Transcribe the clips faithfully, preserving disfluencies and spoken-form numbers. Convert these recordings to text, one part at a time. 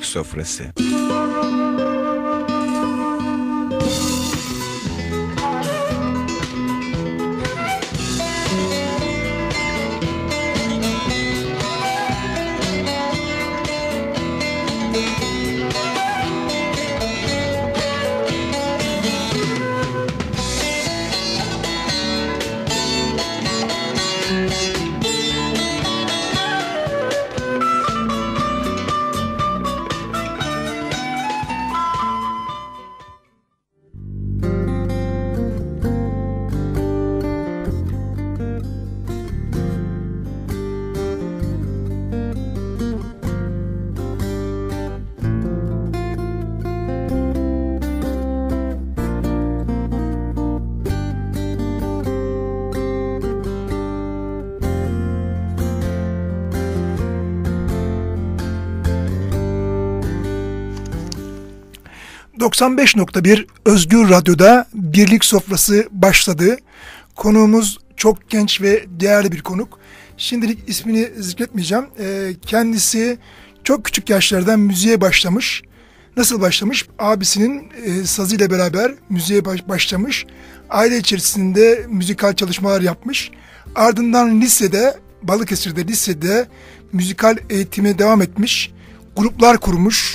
Birlik Sofrası. doksan beş nokta bir Özgür Radyo'da Birlik Sofrası başladı. Konuğumuz çok genç ve değerli bir konuk. Şimdilik ismini zikretmeyeceğim. Kendisi çok küçük yaşlardan müziğe başlamış. Nasıl başlamış? Abisinin sazıyla beraber müziğe başlamış. Aile içerisinde müzikal çalışmalar yapmış. Ardından lisede, Balıkesir'de lisede müzikal eğitime devam etmiş. Gruplar kurmuş.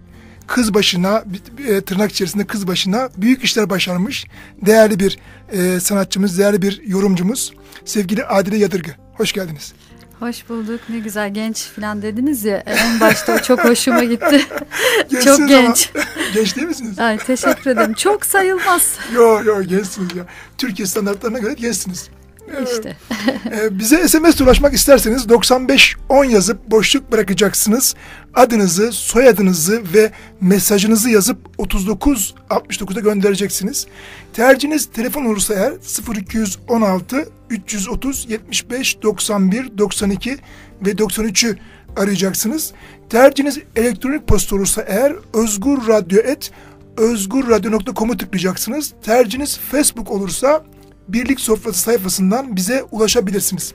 Kız başına, tırnak içerisinde kız başına büyük işler başarmış. Değerli bir e, sanatçımız, değerli bir yorumcumuz. Sevgili Adile Yadırgı. Hoş geldiniz. Hoş bulduk. Ne güzel genç falan dediniz ya. En başta o çok hoşuma gitti. Çok genç. Genç değil misiniz? Ay, teşekkür ederim. Çok sayılmaz. Yok yok gençsiniz ya. Türkiye standartlarına göre gençsiniz. İşte. ee, bize S M S ulaşmak isterseniz doksan beş on yazıp boşluk bırakacaksınız. Adınızı, soyadınızı ve mesajınızı yazıp otuz dokuz altmış dokuza göndereceksiniz. Tercihiniz telefon olursa eğer sıfır iki on altı üç yüz otuz yetmiş beş doksan bir doksan iki ve doksan üçü arayacaksınız. Tercihiniz elektronik posta olursa eğer özgürradyo et özgürradyo nokta com'u tıklayacaksınız. Tercihiniz Facebook olursa Birlik Sofrası sayfasından bize ulaşabilirsiniz.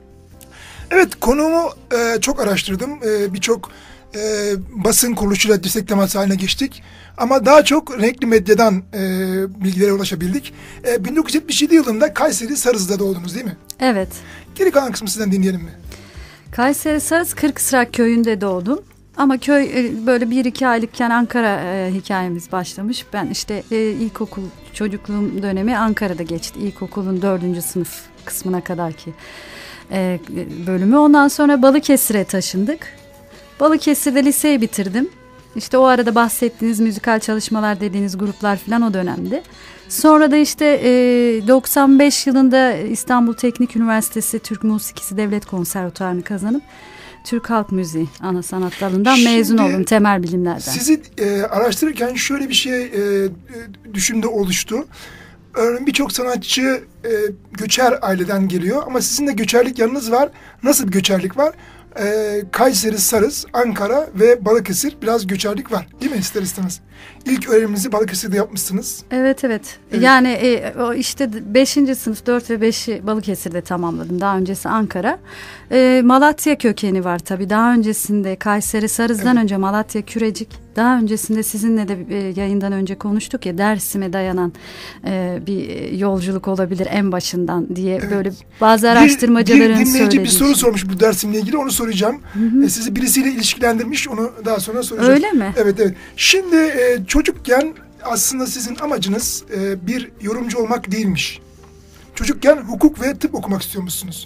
Evet, konuğumu e, çok araştırdım. E, Birçok e, basın kuruluşuyla dirsek teması haline geçtik. Ama daha çok renkli medyadan e, bilgilere ulaşabildik. E, bin dokuz yüz yetmiş yedi yılında Kayseri Sarız'da doğdunuz değil mi? Evet. Geri kalan kısmı sizden dinleyelim mi? Kayseri Sarız Kırkısrak köyünde doğdum. Ama köy böyle bir iki aylıkken Ankara e, hikayemiz başlamış. Ben işte e, ilkokul çocukluğum dönemi Ankara'da geçti. İlkokulun dördüncü sınıf kısmına kadarki e, bölümü. Ondan sonra Balıkesir'e taşındık. Balıkesir'de liseyi bitirdim. İşte o arada bahsettiğiniz müzikal çalışmalar dediğiniz gruplar falan o dönemde. Sonra da işte e, doksan beş yılında İstanbul Teknik Üniversitesi Türk Musikisi Devlet Konservatuvarını kazanıp Türk Halk Müziği ana sanat dalından Şimdi, mezun oldum temel bilimlerden. Sizi e, araştırırken şöyle bir şey e, düşünde oluştu. Örneğin birçok sanatçı e, göçer aileden geliyor ama sizin de göçerlik yanınız var. Nasıl bir göçerlik var? E, Kayseri, Sarız, Ankara ve Balıkesir biraz göçerlik var değil mi ister istemez? İlk öğreniminizi Balıkesir'de yapmışsınız. Evet evet. evet. Yani e, o işte beşinci sınıf dört ve beşi Balıkesir'de tamamladım. Daha öncesi Ankara. E, Malatya kökeni var tabii. Daha öncesinde Kayseri Sarız'dan evet. önce Malatya Kürecik. Daha öncesinde sizinle de e, yayından önce konuştuk ya, Dersim'e dayanan e, bir yolculuk olabilir en başından diye evet. böyle bazı araştırmacıların söylediği. Bir dinleyici bir soru sormuş bu Dersim'le ilgili, onu soracağım. Hı hı. E, sizi birisiyle ilişkilendirmiş, onu daha sonra soracağım. Öyle mi? Evet evet. Şimdi e, çocukken aslında sizin amacınız e, bir yorumcu olmak değilmiş. Çocukken hukuk ve tıp okumak istiyormuşsunuz.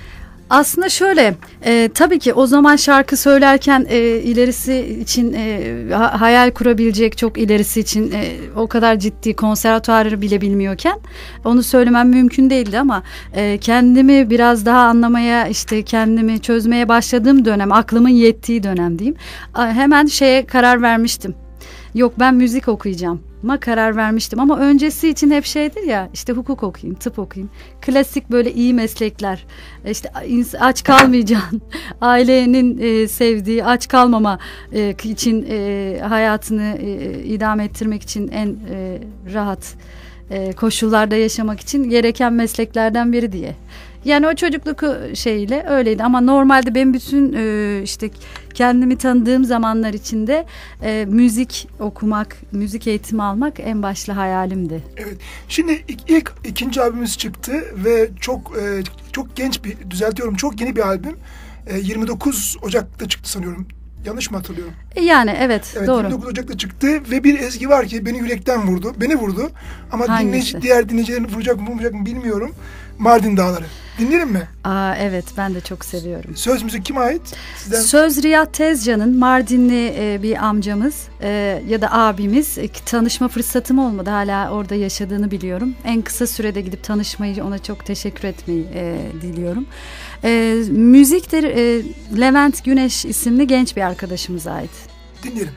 Aslında şöyle, e, tabii ki o zaman şarkı söylerken e, ilerisi için e, ha, hayal kurabilecek çok ilerisi için e, o kadar ciddi konservatuarı bile bilmiyorken onu söylemem mümkün değildi ama e, kendimi biraz daha anlamaya, işte kendimi çözmeye başladığım dönem, aklımın yettiği dönem diyeyim, hemen şeye karar vermiştim. Yok, ben müzik okuyacağım. Ma karar vermiştim ama öncesi için hep şeydir ya, işte hukuk okuyayım, tıp okuyayım, klasik böyle iyi meslekler, işte aç kalmayacaksın, ailenin e, sevdiği, aç kalmama e, için e, hayatını e, idame ettirmek için en e, rahat e, koşullarda yaşamak için gereken mesleklerden biri diye. Yani o çocukluk şeyiyle öyleydi ama normalde ben bütün e, işte kendimi tanıdığım zamanlar içinde e, müzik okumak, müzik eğitimi almak en başlı hayalimdi. Evet. Şimdi ilk, ilk ikinci albümümüz çıktı ve çok e, çok genç bir, düzeltiyorum, çok yeni bir albüm. E, yirmi dokuz Ocak'ta çıktı sanıyorum. Yanlış mı hatırlıyorum? E, yani evet, evet doğru. yirmi dokuz Ocak'ta çıktı ve bir ezgi var ki beni yürekten vurdu. Beni vurdu. Ama dinleyici, diğer dinleyicilerin vuracak mı vurmayacak mı bilmiyorum. Mardin Dağları. Dinleyelim mi? Aa, evet, ben de çok seviyorum. Söz müzik kime ait? Sizden... Söz Riyad Tezcan'ın, Mardinli e, bir amcamız e, ya da abimiz. E, tanışma fırsatım olmadı. Hala orada yaşadığını biliyorum. En kısa sürede gidip tanışmayı, ona çok teşekkür etmeyi e, diliyorum. E, müzik de e, Levent Güneş isimli genç bir arkadaşımıza ait. Dinleyelim.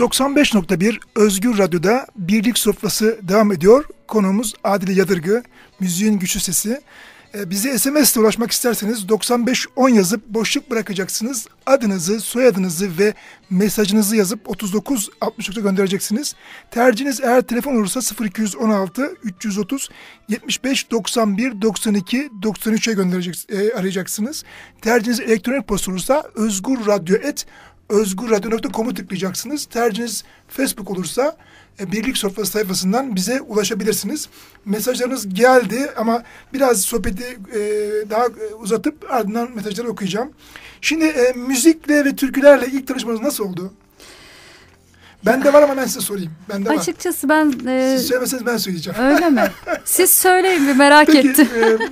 doksan beş nokta bir Özgür Radyo'da Birlik Sofrası devam ediyor. Konuğumuz Adile Yadırgı, müziğin güçlü sesi. Ee, bize S M S'le ulaşmak isterseniz doksan beş on yazıp boşluk bırakacaksınız. Adınızı, soyadınızı ve mesajınızı yazıp otuz dokuz altmış dokuza göndereceksiniz. Tercihiniz eğer telefon olursa sıfır iki on altı üç yüz otuz yetmiş beş doksan bir doksan iki doksan üçe göndereceksiniz, e, arayacaksınız. Tercihiniz elektronik posta olursa özgürradyo et özgürradyo nokta com'u tıklayacaksınız. Tercihiniz Facebook olursa e, Birlik Sofrası sayfasından bize ulaşabilirsiniz. Mesajlarınız geldi ama biraz sohbeti e, daha uzatıp ardından mesajları okuyacağım. Şimdi e, müzikle ve türkülerle ilk tanışmanız nasıl oldu? Bende var ama ben size sorayım. Bende var. Açıkçası ben... E, Siz söylemeseniz ben söyleyeceğim. Öyle mi? Siz söyleyin, bir merak Peki, ettim.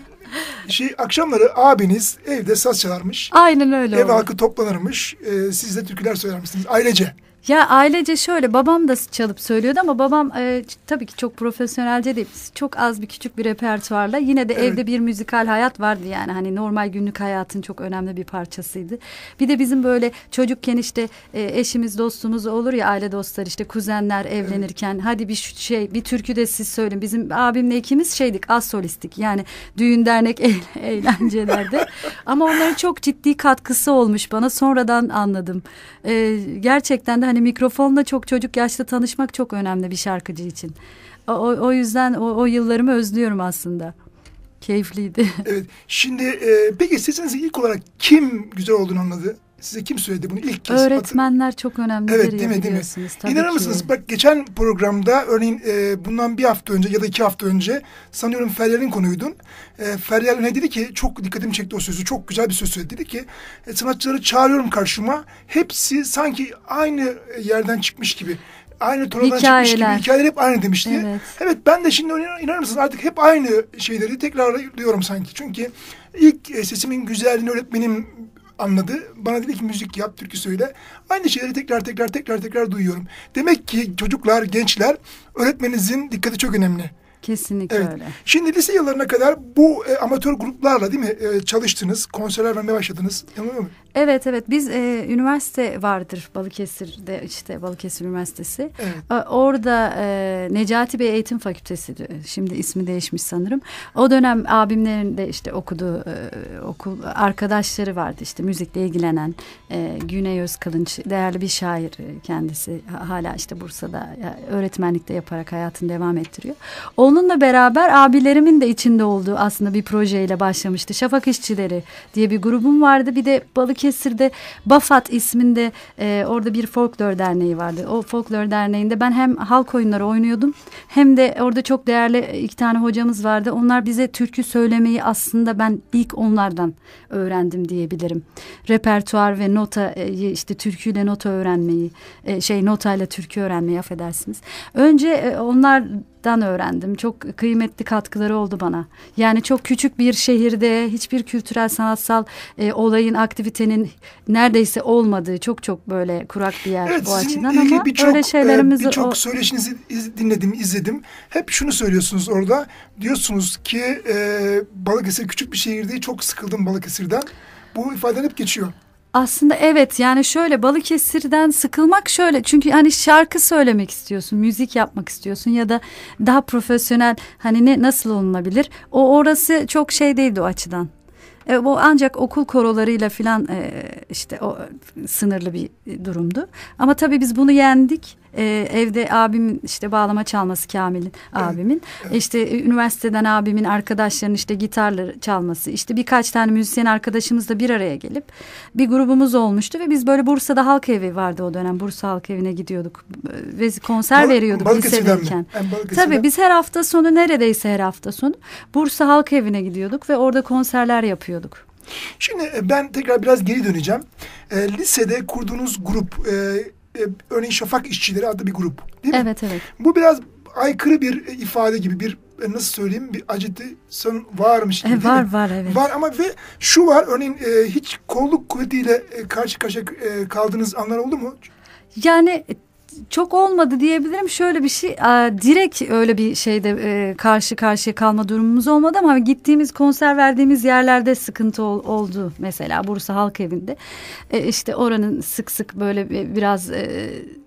E, şey, akşamları abiniz evde saz çalarmış. Aynen öyle Ev oldu. halkı toplanırmış. E, siz de türküler söylermişsiniz ailece. Ya ailece şöyle, babam da çalıp söylüyordu ama babam e, tabii ki çok profesyonelce değil. Çok az bir küçük bir repertuarla yine de Evet. evde bir müzikal hayat vardı yani. Hani normal günlük hayatın çok önemli bir parçasıydı. Bir de bizim böyle çocukken işte e, eşimiz, dostumuz olur ya, aile dostları, işte kuzenler evlenirken evet. hadi bir şey bir türkü de siz söyleyin. Bizim abimle ikimiz şeydik, az solistik yani düğün dernek eğ- eğlencelerde. Ama onların çok ciddi katkısı olmuş bana, sonradan anladım. E, gerçekten de hani mikrofonla çok çocuk yaşta tanışmak çok önemli bir şarkıcı için. O, o yüzden o, o yıllarımı özlüyorum aslında. Keyifliydi. Evet. Şimdi e, peki sesinizi ilk olarak kim güzel olduğunu anladı? Size kim söyledi bunu ilk kez? Öğretmenler çok önemlidir. Evet, değil mi, değil mi? Tabii İnanır ki. mısınız? Bak geçen programda örneğin e, bundan bir hafta önce ya da iki hafta önce sanıyorum Feryal'in konuydun. E, Feryal ne dedi ki, çok dikkatimi çekti o sözü. Çok güzel bir söz söyledi. Dedi ki e, sanatçıları çağırıyorum karşıma. Hepsi sanki aynı yerden çıkmış gibi. Aynı tondan çıkmış gibi. Hikayeler hep aynı demişti. Evet. evet ben de şimdi inanır mısınız artık hep aynı şeyleri tekrarlıyorum sanki. Çünkü ilk e, sesimin güzelliğini öğretmenim anladı. Bana dedi ki müzik yap, türkü söyle. Aynı şeyleri tekrar tekrar tekrar tekrar duyuyorum. Demek ki çocuklar, gençler, öğretmeninizin dikkati çok önemli. Kesinlikle evet. öyle. Şimdi lise yıllarına kadar bu e, amatör gruplarla değil mi e, çalıştınız, konserler vermeye başladınız. Yanılıyor muyum? Evet evet biz e, üniversite vardır Balıkesir'de, işte Balıkesir Üniversitesi. Evet. E, orada e, Necati Bey Eğitim Fakültesi, şimdi ismi değişmiş sanırım. O dönem abimlerin de işte okuduğu e, okul arkadaşları vardı, işte müzikle ilgilenen e, Güney Özkılınç, değerli bir şair kendisi, hala işte Bursa'da öğretmenlikte yaparak hayatını devam ettiriyor. Onunla beraber abilerimin de içinde olduğu aslında bir projeyle başlamıştı. Şafak İşçileri diye bir grubum vardı. Bir de Balıkesir'de Bafat isminde e, orada bir folklor derneği vardı. O folklor derneğinde ben hem halk oyunları oynuyordum hem de orada çok değerli iki tane hocamız vardı. Onlar bize türkü söylemeyi aslında ben ilk onlardan öğrendim diyebilirim. Repertuar ve notayı, işte türküyle nota öğrenmeyi, e, şey notayla türkü öğrenmeyi, affedersiniz. Önce e, onlar dan öğrendim. Çok kıymetli katkıları oldu bana. Yani çok küçük bir şehirde hiçbir kültürel, sanatsal e, olayın, aktivitenin neredeyse olmadığı çok çok böyle kurak bir yer evet, o açıdan, ilgili ama birçok, öyle şeylerimiz... e, birçok o... söyleşinizi iz, dinledim, izledim. Hep şunu söylüyorsunuz orada. Diyorsunuz ki e, Balıkesir küçük bir şehir değil, çok sıkıldım Balıkesir'den. Bu ifaden hep geçiyor. Aslında evet, yani şöyle Balıkesir'den sıkılmak şöyle, çünkü hani şarkı söylemek istiyorsun, müzik yapmak istiyorsun ya da daha profesyonel, hani ne nasıl olunabilir? O orası çok şey değildi o açıdan. E, bu ancak okul korolarıyla filan e, işte o sınırlı bir durumdu. Ama tabii biz bunu yendik. Ee, evde abimin işte bağlama çalması, Kamil'in abimin, evet. işte üniversiteden abimin arkadaşlarının işte gitarları çalması, işte birkaç tane müzisyen arkadaşımızla bir araya gelip bir grubumuz olmuştu ve biz böyle Bursa'da halk evi vardı o dönem, Bursa halk evine gidiyorduk ve konser Bal- veriyorduk lisedeyken. Tabii biz her hafta sonu, neredeyse her hafta sonu Bursa halk evine gidiyorduk ve orada konserler yapıyorduk. Şimdi ben tekrar biraz geri döneceğim. E, lisede kurduğunuz grup, e, e, örneğin Şafak İşçileri adlı bir grup, değil mi? Evet, evet. Bu biraz aykırı bir ifade gibi, bir nasıl söyleyeyim, bir ajitasyon varmış gibi, e, var mi? var evet. Var ama ve şu var, örneğin e, hiç kolluk kuvvetiyle e, karşı karşıya e, kaldığınız anlar oldu mu? Yani çok olmadı diyebilirim. Şöyle bir şey, direkt öyle bir şeyde karşı karşıya kalma durumumuz olmadı ama gittiğimiz, konser verdiğimiz yerlerde sıkıntı oldu. Mesela Bursa Halk Evi'nde. İşte oranın sık sık böyle biraz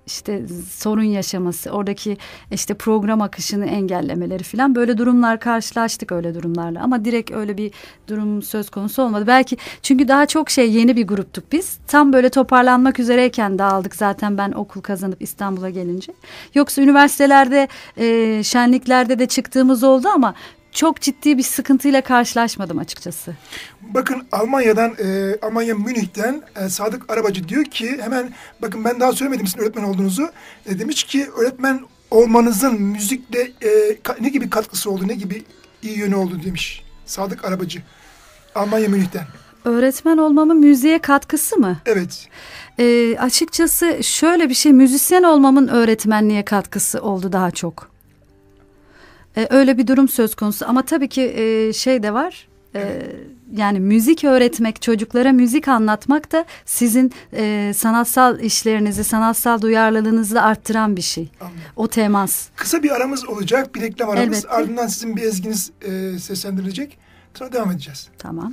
işte sorun yaşaması, oradaki işte program akışını engellemeleri falan, böyle durumlar karşılaştık, öyle durumlarla. Ama direkt öyle bir durum söz konusu olmadı. Belki çünkü daha çok şey, yeni bir gruptuk biz. Tam böyle toparlanmak üzereyken dağıldık zaten, ben okul kazanıp İstanbul'a gelince. Yoksa üniversitelerde, e, şenliklerde de çıktığımız oldu ama çok ciddi bir sıkıntıyla karşılaşmadım açıkçası. Bakın Almanya'dan, e, Almanya Münih'ten e, Sadık Arabacı diyor ki, hemen bakın ben daha söylemedim sizin öğretmen olduğunuzu. E, demiş ki öğretmen olmanızın müzikle e, ka- ne gibi katkısı oldu, ne gibi iyi yönü oldu demiş Sadık Arabacı. Almanya Münih'ten. Öğretmen olmamın müziğe katkısı mı? Evet. E, açıkçası şöyle bir şey, müzisyen olmamın öğretmenliğe katkısı oldu daha çok. Ee, öyle bir durum söz konusu ama tabii ki e, şey de var, e, yani müzik öğretmek, çocuklara müzik anlatmak da sizin e, sanatsal işlerinizi, sanatsal duyarlılığınızı arttıran bir şey. Anladım. O temas. Kısa bir aramız olacak, bir reklam aramız. Elbette. Ardından sizin bir ezginiz e, seslendirilecek. Sonra devam edeceğiz. Tamam.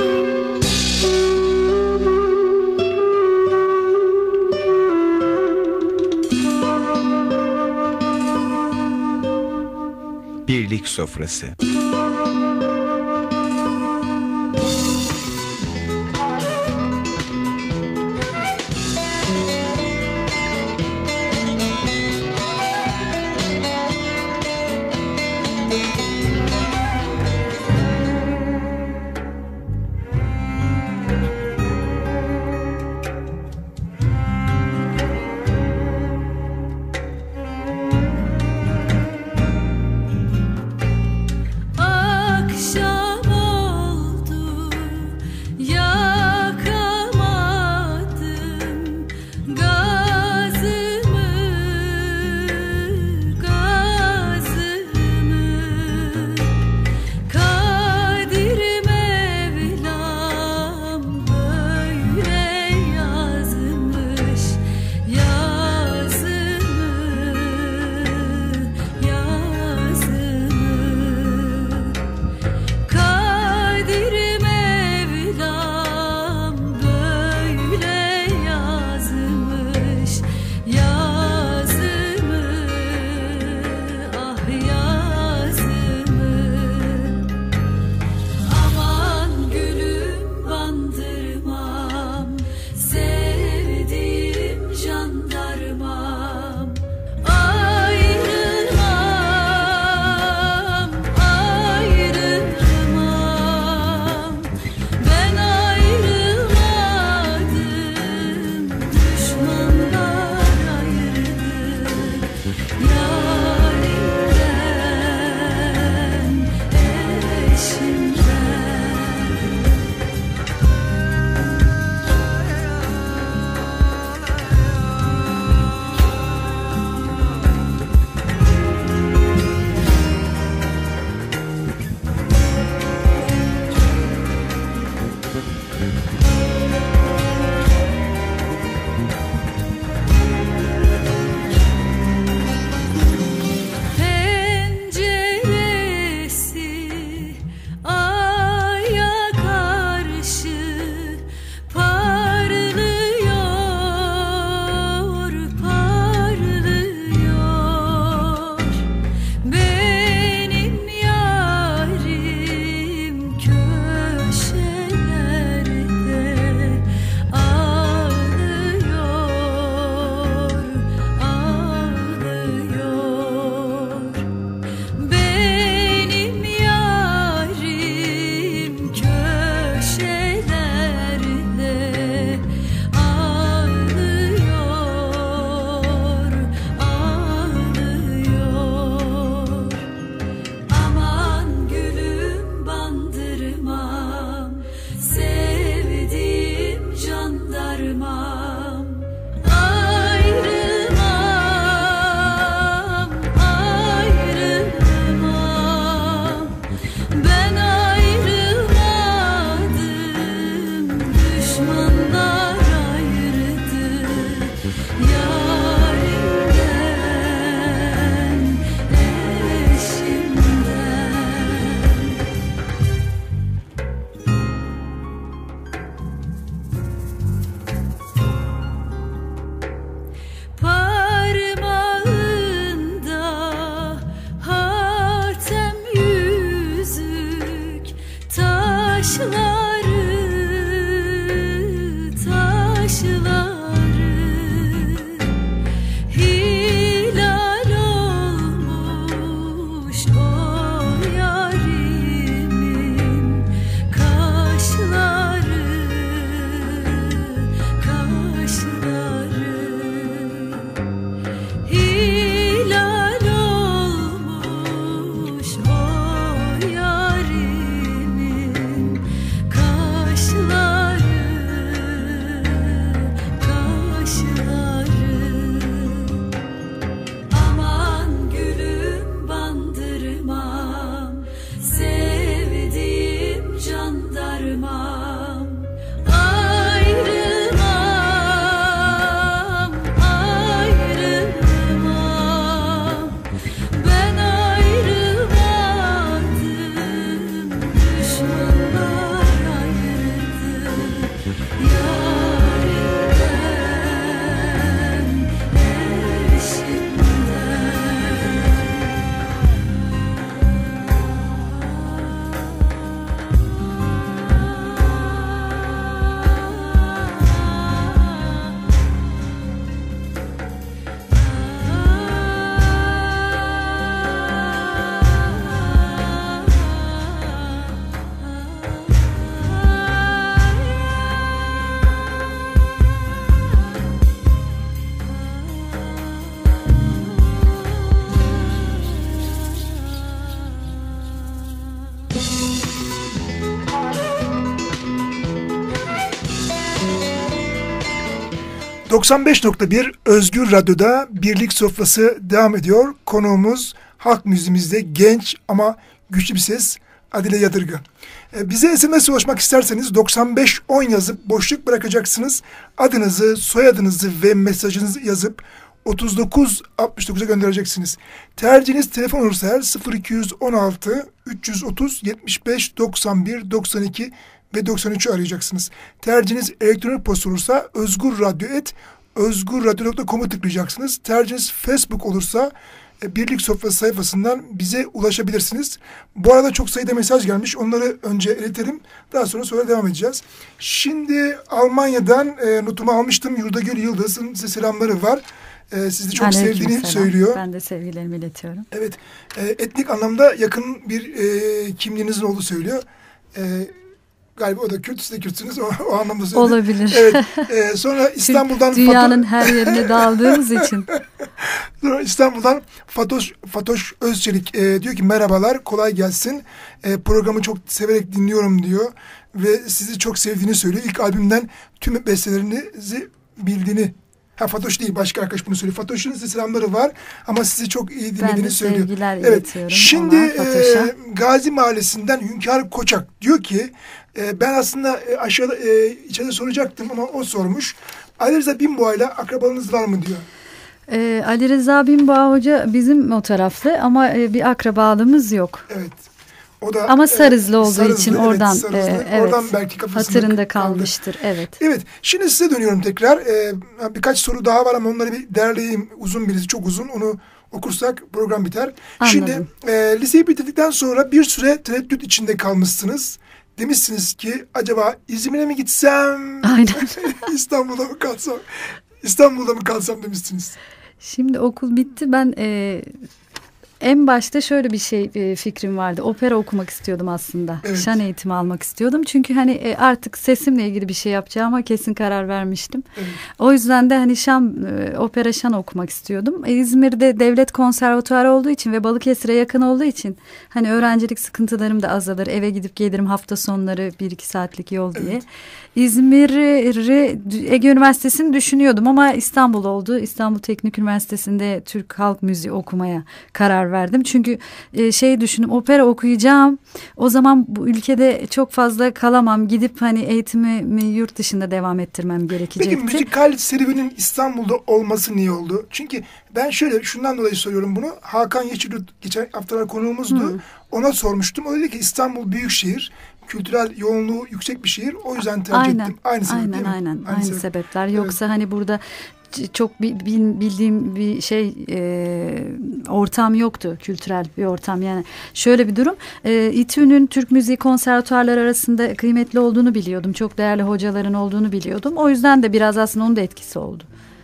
Birlik Sofrası. Gazımı, gazımı doksan beş nokta bir Özgür Radyo'da Birlik Sofrası devam ediyor. Konuğumuz halk müziğimizde genç ama güçlü bir ses, Adile Yadırgı. Ee, bize S M S ulaşmak isterseniz doksan beş on yazıp boşluk bırakacaksınız. Adınızı, soyadınızı ve mesajınızı yazıp otuz dokuz altmış dokuza göndereceksiniz. Tercihiniz telefon olursa eğer sıfır iki on altı üç yüz otuz yetmiş beş doksan bir doksan iki ve doksan üçü arayacaksınız. Tercihiniz elektronik posta olursa özgürradyo et özgürradyo nokta com'u tıklayacaksınız. Tercihiniz Facebook olursa e, Birlik Sofrası sayfasından bize ulaşabilirsiniz. Bu arada çok sayıda mesaj gelmiş. Onları önce iletelim. Daha sonra sonra devam edeceğiz. Şimdi Almanya'dan e, notumu almıştım. Yurdagül Yıldız'ın size selamları var. E, sizi çok Aleyküm sevdiğini selam. söylüyor. Ben de sevgilerimi iletiyorum. Evet. E, etnik anlamda yakın bir e, kimliğinizin olduğu söylüyor. E, Galiba o da Kürt, siz de Kürtsünüz. O, o anlamda söyledi. Olabilir. Evet. Ee, sonra İstanbul'dan... Dünyanın Fato... her yerine daldığımız için. Sonra İstanbul'dan Fatoş, Fatoş Özçelik e, diyor ki merhabalar, kolay gelsin. E, programı çok severek dinliyorum diyor. Ve sizi çok sevdiğini söylüyor. İlk albümden tüm bestelerinizi bildiğini... Ha Fatoş değil, başka arkadaş bunu söylüyor. Fatoş'un size selamları var ama sizi çok iyi dinlediğini söylüyor. Ben de sevgiler evet. iletiyorum. Şimdi Fatoş'a. e, Gazi Mahallesi'nden Hünkar Koçak diyor ki e, ben aslında e, aşağıda e, içeride soracaktım ama o sormuş. Ali Rıza Binboğa ile akrabalığınız var mı diyor. Ee, Ali Rıza Binboğa Hoca bizim o taraflı ama e, bir akrabalığımız yok. Evet. O da ama Sarızlı e, olduğu Sarızlı, için evet, oradan Sarızlı. e, evet, oradan belki kafasında hatırında kalmıştır. Kaldı. Evet. Evet. Şimdi size dönüyorum tekrar. Ee, birkaç soru daha var ama onları bir derleyeyim. Uzun birisi, çok uzun. Onu okursak program biter. Anladım. Şimdi e, liseyi bitirdikten sonra bir süre tereddüt içinde kalmışsınız. Demişsiniz ki acaba İzmir'e mi gitsem? Aynen. İstanbul'da mı kalsam? İstanbul'da mı kalsam demişsiniz. Şimdi okul bitti. Ben e, en başta şöyle bir şey e, fikrim vardı. Opera okumak istiyordum aslında. Evet. Şan eğitimi almak istiyordum. Çünkü hani e, artık sesimle ilgili bir şey yapacağıma kesin karar vermiştim. Evet. O yüzden de hani şan, e, opera şan okumak istiyordum. E, İzmir'de devlet konservatuarı olduğu için ve Balıkesir'e yakın olduğu için hani öğrencilik sıkıntılarım da azalır. Eve gidip gelirim hafta sonları bir iki saatlik yol diye. Evet. İzmir'i Ege Üniversitesi'ni düşünüyordum ama İstanbul oldu. İstanbul Teknik Üniversitesi'nde Türk Halk Müziği okumaya karar verdim. Çünkü e, şey düşündüm, opera okuyacağım. O zaman bu ülkede çok fazla kalamam. Gidip hani eğitimimi yurt dışında devam ettirmem gerekecekti. Peki müzikal serüvenin İstanbul'da olması niye oldu? Çünkü ben şöyle şundan dolayı soruyorum bunu. Hakan Yeşilyurt geçen haftalar konuğumuzdu. Hmm. Ona sormuştum. O dedi ki İstanbul büyük şehir. Kültürel yoğunluğu yüksek bir şehir. O yüzden tercih aynen, ettim. Aynı sebep aynen, değil mi? Aynen, aynı, aynı sebep. sebepler. Evet. Yoksa hani burada çok bildiğim bir şey e, ortam yoktu, kültürel bir ortam. Yani şöyle bir durum, e, İTÜ'nün Türk Müziği konservatuarları arasında kıymetli olduğunu biliyordum. Çok değerli hocaların olduğunu biliyordum. O yüzden de biraz aslında onun da etkisi oldu.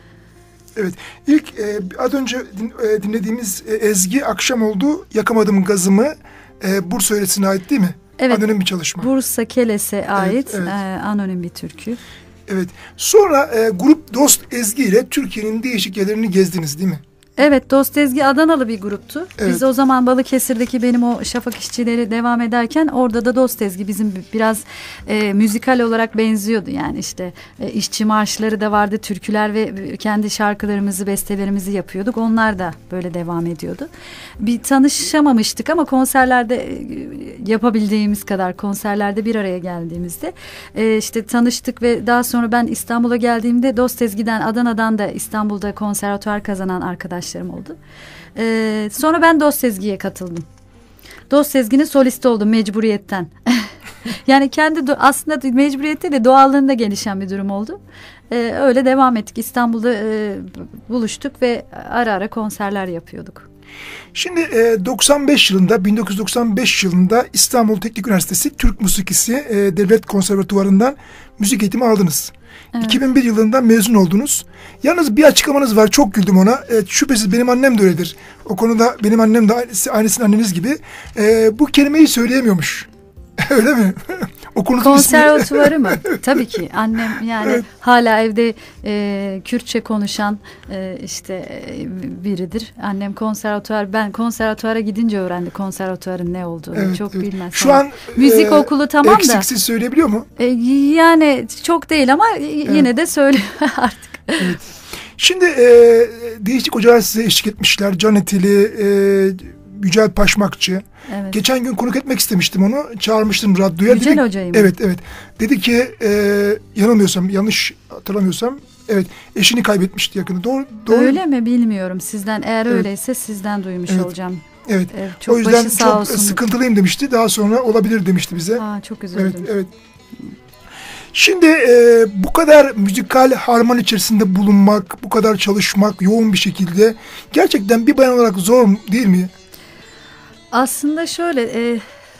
Evet. İlk e, az önce din, e, dinlediğimiz e, ezgi Akşam Oldu Yakamadım Gazımı e, Bursa Öğretisi'ne ait değil mi? Evet. Anonim bir çalışma. Bursa Keles'e ait evet, evet. E, anonim bir türkü. Evet. Sonra e, grup Dost Ezgi ile Türkiye'nin değişik yerlerini gezdiniz değil mi? Evet, Dost Ezgi Adanalı bir gruptu. Evet. Biz o zaman Balıkesir'deki benim o Şafak İşçileri devam ederken orada da Dost Ezgi bizim biraz e, müzikal olarak benziyordu. Yani işte e, işçi marşları da vardı, türküler ve kendi şarkılarımızı, bestelerimizi yapıyorduk. Onlar da böyle devam ediyordu. Bir tanışamamıştık ama konserlerde e, yapabildiğimiz kadar konserlerde bir araya geldiğimizde e, işte tanıştık ve daha sonra ben İstanbul'a geldiğimde Dost Ezgi'den, Adana'dan da İstanbul'da konservatuar kazanan arkadaşlar oldu. Ee, sonra ben Dost Sezgi'ye katıldım. Dost Sezgi'nin solisti oldum mecburiyetten. Yani kendi aslında mecburiyette de doğallığında gelişen bir durum oldu. Ee, öyle devam ettik. İstanbul'da e, buluştuk ve ara ara konserler yapıyorduk. Şimdi e, doksan beş yılında bin dokuz yüz doksan beş yılında İstanbul Teknik Üniversitesi Türk Musikisi e, Devlet Konservatuvarı'ndan müzik eğitimi aldınız. Evet. iki bin bir yılında mezun oldunuz. Yalnız bir açıklamanız var. Çok güldüm ona. E, şüphesiz benim annem de öyledir. O konuda benim annem de aynısı, aynısının anneniz gibi. E, bu kelimeyi söyleyemiyormuş. Öyle mi? Konservatuvarı mı? Tabii ki. Annem yani evet. Hala evde e, Kürtçe konuşan e, işte e, biridir. Annem konservatuvar. Ben konservatuvara gidince öğrendi konservatuvarın ne olduğunu. Evet, çok evet. Bilmez. Şu an müzik e, okulu tamam da. Eksiksiz söyleyebiliyor mu? E, yani çok değil ama evet. Yine de söylüyor artık. Evet. Şimdi e, değişik hocalar size eşlik etmişler. Can Etili, e, Yücel Paşmakçı. Evet. Geçen gün konuk etmek istemiştim onu. Çağırmıştım radyoya. Yücel Dedi, hocayım. Evet, evet. Dedi ki e, yanılmıyorsam, yanlış hatırlamıyorsam, evet, eşini kaybetmişti yakında. Doğru, doğru. Öyle mi bilmiyorum sizden. Eğer Evet. öyleyse sizden duymuş Evet. olacağım. Evet. Evet, çok o yüzden başı sağ çok olsun. sıkıntılıyım demişti. Daha sonra olabilir demişti bize. Aa, çok üzüldüm. Evet, evet. Şimdi e, bu kadar müzikal harman içerisinde bulunmak, bu kadar çalışmak yoğun bir şekilde gerçekten bir bayan olarak zor değil mi? Aslında şöyle, e,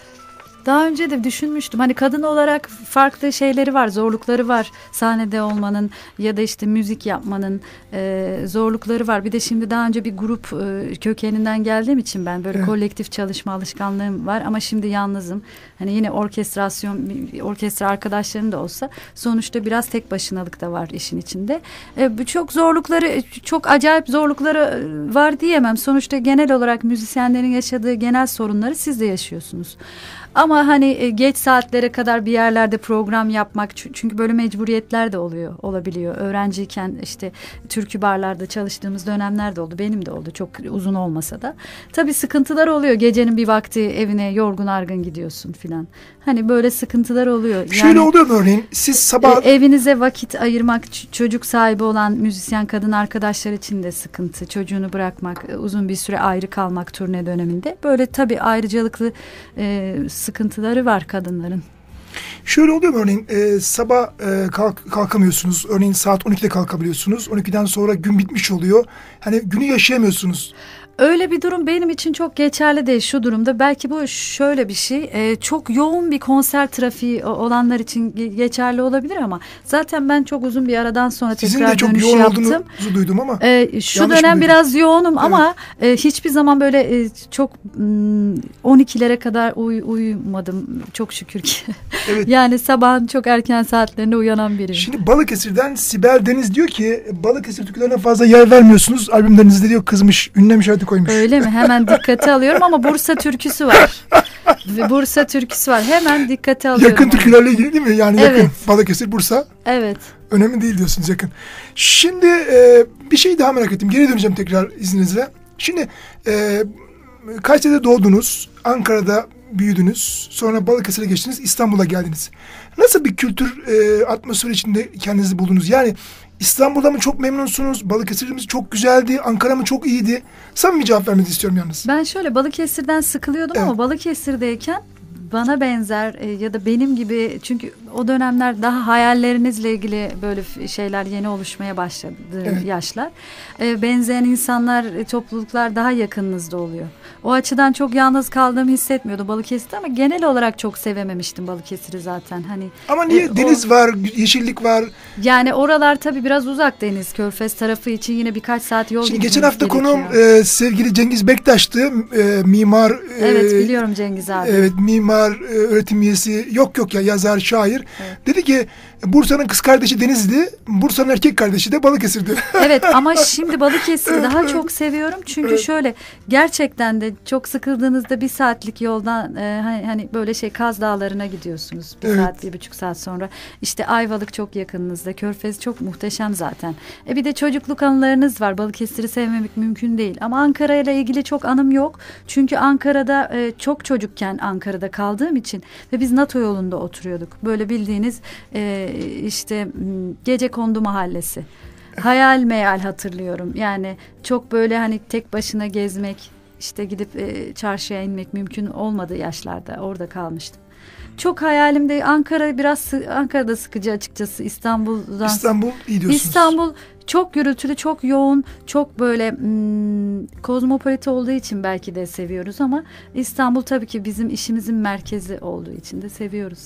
daha önce de düşünmüştüm. Hani kadın olarak farklı şeyleri var, zorlukları var. Sahnede olmanın ya da işte müzik yapmanın e, zorlukları var. Bir de şimdi daha önce bir grup e, kökeninden geldiğim için ben böyle Evet. kolektif çalışma alışkanlığım var. Ama şimdi yalnızım. Hani yine orkestrasyon, orkestra arkadaşlarım da olsa sonuçta biraz tek başınalık da var işin içinde. E, bu çok zorlukları, çok acayip zorlukları var diyemem. Sonuçta genel olarak müzisyenlerin yaşadığı genel sorunları siz de yaşıyorsunuz. Ama hani geç saatlere kadar bir yerlerde program yapmak, çünkü böyle mecburiyetler de oluyor, olabiliyor. Öğrenciyken işte türkü barlarda çalıştığımız dönemler de oldu. Benim de oldu, çok uzun olmasa da. Tabii sıkıntılar oluyor. Gecenin bir vakti evine yorgun argın gidiyorsun filan. Hani böyle sıkıntılar oluyor. Şöyle oluyor mu örneğin? Siz sabah... E, evinize vakit ayırmak, ç- çocuk sahibi olan müzisyen kadın arkadaşlar için de sıkıntı. Çocuğunu bırakmak, uzun bir süre ayrı kalmak turne döneminde. Böyle tabii ayrıcalıklı e, sıkıntıları var kadınların. Şöyle oluyor mu örneğin? E, sabah e, kalk, kalkamıyorsunuz. Örneğin saat on ikide kalkabiliyorsunuz. on ikiden sonra gün bitmiş oluyor. Hani günü yaşayamıyorsunuz. Öyle bir durum benim için çok geçerli değil şu durumda. Belki bu şöyle bir şey. E, çok yoğun bir konser trafiği olanlar için ge- geçerli olabilir ama zaten ben çok uzun bir aradan sonra Sizin tekrar de çok dönüş yoğun yaptım. olduğunuzu duydum ama. E, şu yanlış mı dönem duydum? biraz yoğunum ama e, hiçbir zaman böyle e, çok mm, on ikilere kadar uy- uyumadım çok şükür ki. Evet. Yani sabahın çok erken saatlerinde uyanan biriyim. Şimdi Balıkesir'den Sibel Deniz diyor ki Balıkesir türkülerine fazla yer vermiyorsunuz. Albümlerinizde diyor kızmış, ünlem işareti koymuş. Öyle mi? Hemen dikkate alıyorum ama Bursa türküsü var. Ve Bursa türküsü var. Hemen dikkate alıyorum. Yakın onu. türkülerle ilgili değil mi? Yani yakın. Evet. Balıkesir, Bursa. Evet. Önemli değil diyorsunuz, yakın. Şimdi e, bir şey daha merak ettim. Geri döneceğim tekrar izninizle. Şimdi e, Kayseri'de doğdunuz. Ankara'da büyüdünüz. Sonra Balıkesir'e geçtiniz. İstanbul'a geldiniz. Nasıl bir kültür e, atmosferi içinde kendinizi buldunuz? Yani İstanbul'da mı çok memnunsunuz? Balıkesir'imiz çok güzeldi. Ankara mı çok iyiydi? Samimi cevap vermenizi istiyorum yalnız. Ben şöyle Balıkesir'den sıkılıyordum Evet. ama Balıkesir'deyken bana benzer e, ya da benim gibi, çünkü o dönemler daha hayallerinizle ilgili böyle f- şeyler yeni oluşmaya başladığı Evet. yaşlar. E, benzeyen insanlar, e, topluluklar daha yakınınızda oluyor. O açıdan çok yalnız kaldığımı hissetmiyordum Balıkesir'de ama genel olarak çok sevememiştim Balıkesir'i zaten. Hani Ama niye? e, o- Deniz var, yeşillik var. Yani oralar tabii biraz uzak, deniz, Körfez tarafı için yine birkaç saat yol Şimdi gitmeniz geçen hafta gerekiyor. konuğum e, sevgili Cengiz Bektaş'tı. E, mimar. e, Evet, biliyorum Cengiz abi. Evet, mimar, e, öğretim üyesi. Yok yok ya, yazar, şair. Evet. Dedi ki Bursa'nın kız kardeşi Denizli, Bursa'nın erkek kardeşi de Balıkesir'di. Evet ama şimdi Balıkesir'i daha çok seviyorum. Çünkü şöyle, gerçekten de çok sıkıldığınızda bir saatlik yoldan e, hani, hani böyle şey Kaz Dağları'na gidiyorsunuz. Bir Evet. saat, bir buçuk saat sonra. İşte Ayvalık çok yakınınızda. Körfez çok muhteşem zaten. E bir de çocukluk anılarınız var. Balıkesir'i sevmemek mümkün değil. Ama Ankara ile ilgili çok anım yok. Çünkü Ankara'da e, çok çocukken Ankara'da kaldığım için ve biz NATO yolunda oturuyorduk. Böyle bildiğiniz e, işte m, Gecekondu mahallesi. Hayal meyal hatırlıyorum. Yani çok böyle hani tek başına gezmek, işte gidip e, çarşıya inmek mümkün olmadığı yaşlarda orada kalmıştım. Çok hayalimde Ankara, biraz sı- Ankara'da sıkıcı açıkçası, İstanbul'dan. İstanbul iyi diyorsunuz. İstanbul çok gürültülü, çok yoğun, çok böyle hmm, kozmopolit olduğu için belki de seviyoruz ama İstanbul tabii ki bizim işimizin merkezi olduğu için de seviyoruz.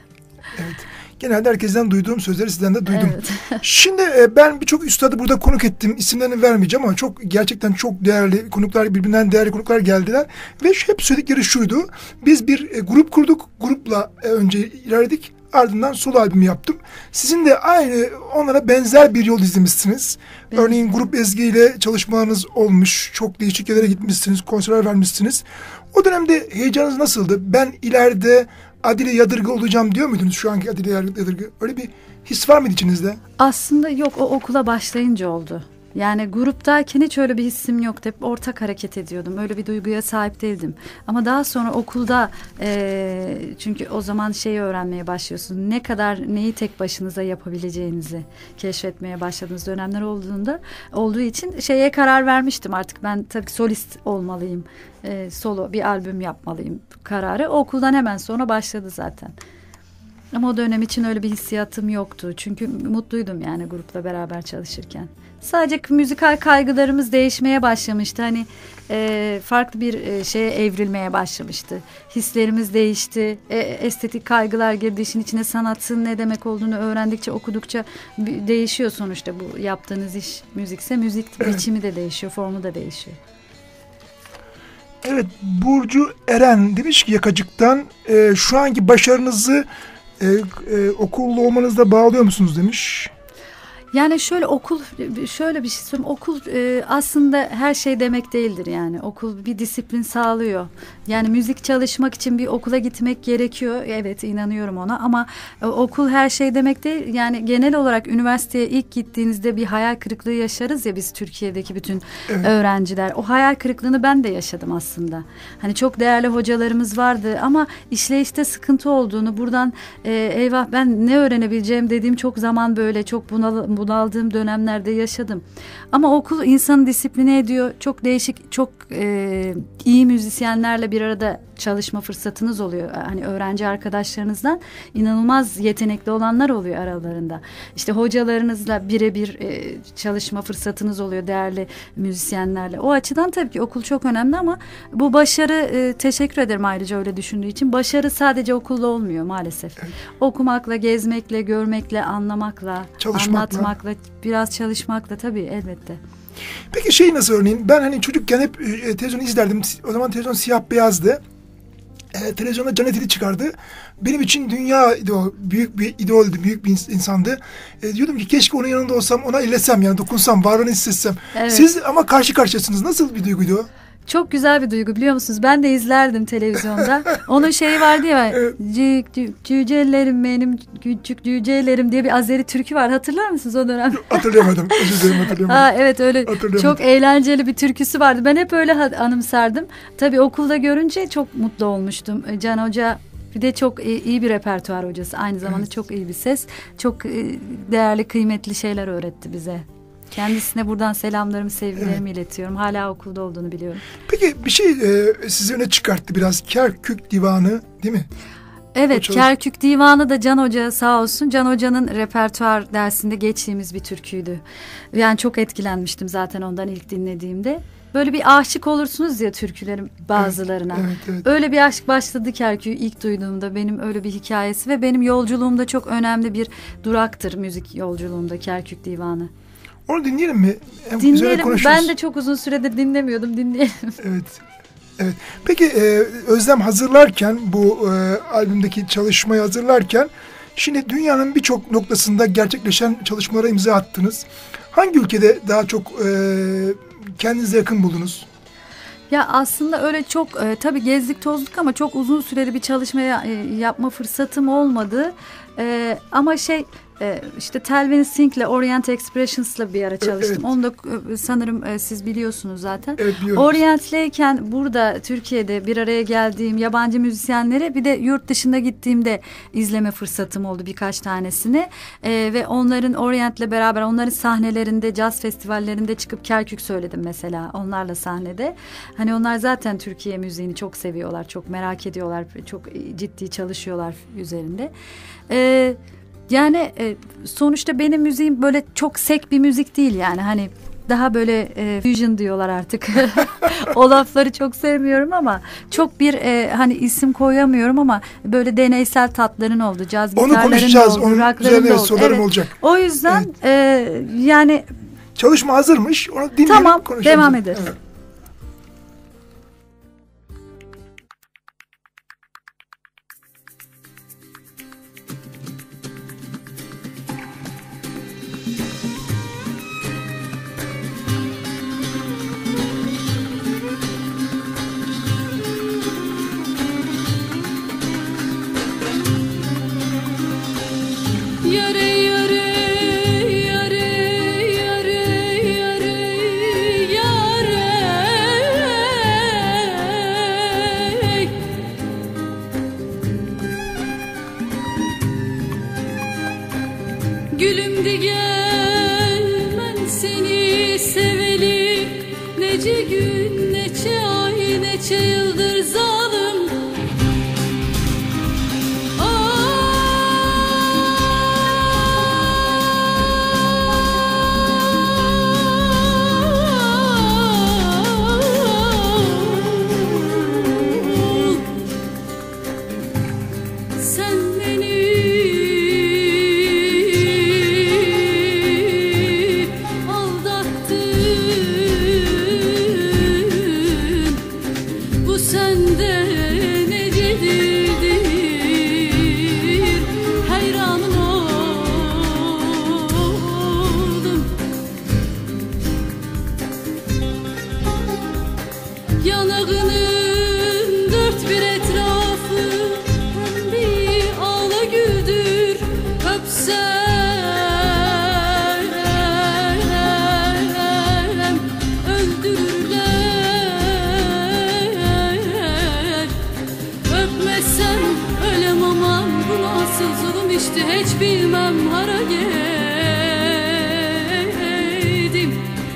Evet. Genelde herkesten duyduğum sözleri sizden de duydum. Evet. Şimdi e, ben birçok üstadı burada konuk ettim. İsimlerini vermeyeceğim ama çok gerçekten çok değerli konuklar, birbirinden değerli konuklar geldiler. Ve şu, hep söyledikleri şuydu. Biz bir e, grup kurduk. Grupla e, önce ilerledik. Ardından solo albümü yaptım. Sizin de aynı onlara benzer bir yol izlemişsiniz. Evet. Örneğin Grup Ezgi ile çalışmalarınız olmuş. Çok değişik yerlere gitmişsiniz. Konserler vermişsiniz. O dönemde heyecanınız nasıldı? Ben ileride Adile Yadırgı olacağım diyor muydunuz şu anki Adile Yadırgı? Öyle bir his var mıydı içinizde? Aslında yok, o okula başlayınca oldu. Yani gruptayken hiç öyle bir hissim yoktu. Hep ortak hareket ediyordum. Öyle bir duyguya sahip değildim. Ama daha sonra okulda e, çünkü o zaman şeyi öğrenmeye başlıyorsunuz. Ne kadar neyi tek başınıza yapabileceğinizi keşfetmeye başladığınız dönemler olduğunda olduğu için şeye karar vermiştim artık. Ben tabii solist olmalıyım. E, solo bir albüm yapmalıyım kararı. O okuldan hemen sonra başladı zaten. Ama o dönem için öyle bir hissiyatım yoktu. Çünkü mutluydum yani grupla beraber çalışırken. Sadece müzikal kaygılarımız değişmeye başlamıştı. Hani e, farklı bir e, şeye evrilmeye başlamıştı. Hislerimiz değişti. E, estetik kaygılar girdi işin içine. Sanatın ne demek olduğunu öğrendikçe, okudukça değişiyor sonuçta. Bu yaptığınız iş müzikse müzik Evet. biçimi de değişiyor, formu da değişiyor. Evet, Burcu Eren demiş ki Yakacık'tan e, şu anki başarınızı e, e, okullu olmanızla bağlıyor musunuz demiş. Yani şöyle okul, şöyle bir şey söyleyeyim. Okul e, aslında her şey demek değildir yani. Okul bir disiplin sağlıyor. Yani müzik çalışmak için bir okula gitmek gerekiyor. Evet, inanıyorum ona ama e, okul her şey demek değil. Yani genel olarak üniversiteye ilk gittiğinizde bir hayal kırıklığı yaşarız ya biz Türkiye'deki bütün Evet. öğrenciler. O hayal kırıklığını ben de yaşadım aslında. Hani çok değerli hocalarımız vardı ama işleyişte sıkıntı olduğunu, buradan e, eyvah ben ne öğrenebileceğim dediğim çok zaman böyle çok bunal bunaldığım dönemlerde yaşadım. Ama okul insanı disipline ediyor. Çok değişik, çok e, iyi müzisyenlerle bir arada çalışma fırsatınız oluyor. Hani öğrenci arkadaşlarınızdan inanılmaz yetenekli olanlar oluyor aralarında. İşte hocalarınızla birebir e, çalışma fırsatınız oluyor değerli müzisyenlerle. O açıdan tabii ki okul çok önemli ama bu başarı, e, teşekkür ederim ayrıca öyle düşündüğü için. Başarı sadece okulla olmuyor maalesef. Evet. Okumakla, gezmekle, görmekle, anlamakla, Çalışmakla. anlatmakla, biraz çalışmakla tabii elbette. Peki şey nasıl örneğin? Ben hani çocukken hep e, televizyon izlerdim. O zaman televizyon siyah beyazdı. E, televizyonda Can Etili çıkardı. Benim için dünya idol, büyük bir idoldü, büyük bir insandı. E, diyordum ki keşke onun yanında olsam, ona ellesem yani dokunsam, varlığını hissetsem. Evet. Siz ama karşı karşıyasınız. Nasıl bir duyguydu o? Çok güzel bir duygu biliyor musunuz? Ben de izlerdim televizyonda. Onun şeyi vardı ya, cük cük cücelerim benim küçük cücelerim diye bir Azeri türkü var. Hatırlar mısınız o dönem? Hatırlayamadım. Özür dilerim, hatırlayamadım. Ha, evet öyle çok eğlenceli bir türküsü vardı. Ben hep öyle anımsardım. Tabii okulda görünce çok mutlu olmuştum. Can Hoca bir de çok iyi bir repertuar hocası. Aynı zamanda evet. Çok iyi bir ses. Çok değerli, kıymetli şeyler öğretti bize. Kendisine buradan selamlarımı, sevgilerimi evet. iletiyorum. Hala okulda olduğunu biliyorum. Peki bir şey e, sizi öne çıkarttı biraz. Kerkük Divanı değil mi? Evet, Kerkük Divanı da Can Hoca sağ olsun. Can Hoca'nın repertuar dersinde geçtiğimiz bir türküydü. Yani çok etkilenmiştim zaten ondan ilk dinlediğimde. Böyle bir aşık olursunuz ya türkülerin bazılarına. Evet, evet, evet. Öyle bir aşk başladı Kerkük'ü ilk duyduğumda. Benim öyle bir hikayesi ve benim yolculuğumda çok önemli bir duraktır müzik yolculuğumda Kerkük Divanı. Onu dinleyelim mi? Hem dinleyelim. Ben de çok uzun süredir dinlemiyordum. Dinleyelim. Evet. Evet. Peki e, Özlem hazırlarken bu e, albümdeki çalışmayı hazırlarken şimdi dünyanın birçok noktasında gerçekleşen çalışmalara imza attınız. Hangi ülkede daha çok e, kendinize yakın buldunuz? Ya aslında öyle çok e, tabii gezdik tozduk ama çok uzun süreli bir çalışmaya e, yapma fırsatım olmadı. E, ama şey e, işte Telvin Singh'le Orient Expressions'la bir ara çalıştım. Evet. Onu da e, sanırım e, siz biliyorsunuz zaten. Evet, biliyoruz. Orient'leyken burada Türkiye'de bir araya geldiğim yabancı müzisyenlere bir de yurt dışında gittiğimde izleme fırsatım oldu birkaç tanesini. E, ve onların Orient'le beraber onların sahnelerinde, caz festivallerinde çıkıp Kerkük söyledim mesela onlarla sahnede. Hani onlar zaten Türkiye müziğini çok seviyorlar, çok merak ediyorlar, çok ciddi çalışıyorlar üzerinde. Ee, yani e, sonuçta benim müziğim böyle çok sek bir müzik değil yani hani daha böyle e, fusion diyorlar artık. O lafları çok sevmiyorum ama çok bir e, hani isim koyamıyorum ama böyle deneysel tatların oldu, caz gitarların da oldu, rockların da oldu. Evet. Olacak. O yüzden evet. e, yani çalışma hazırmış. Onu dinleyelim, tamam, konuşalım. Devam ederiz. Evet. Gülüm de gel ben seni seveli, nece gün neçe ay neçe yıldır zalim. Yanağının dört bir etrafı hem bir ağla güldür öpsem öldürürler, öpmezsem ölem aman bu nasıl zulüm işte hiç bilmem hara geldim.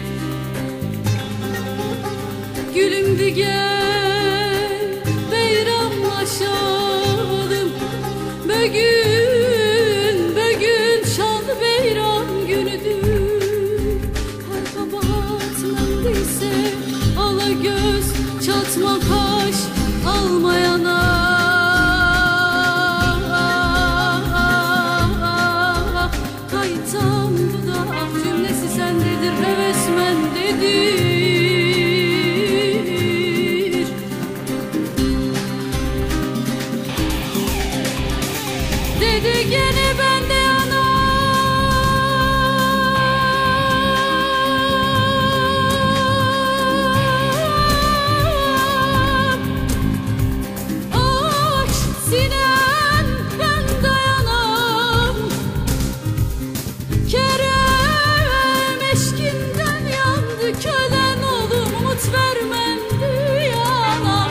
Gülüm de gel beyramlaşalım, bugün bugün şanlı beyram günüdür. Her kabahat mendiyse ala göz çatma kaş almayana, kayıtam dudak cümlesi sendedir hevesmen dedi. Dedi gene bende yana, aç sinem ben dayanam, Kerem eşkinden yandı kölen oğlum umut vermendi yanam.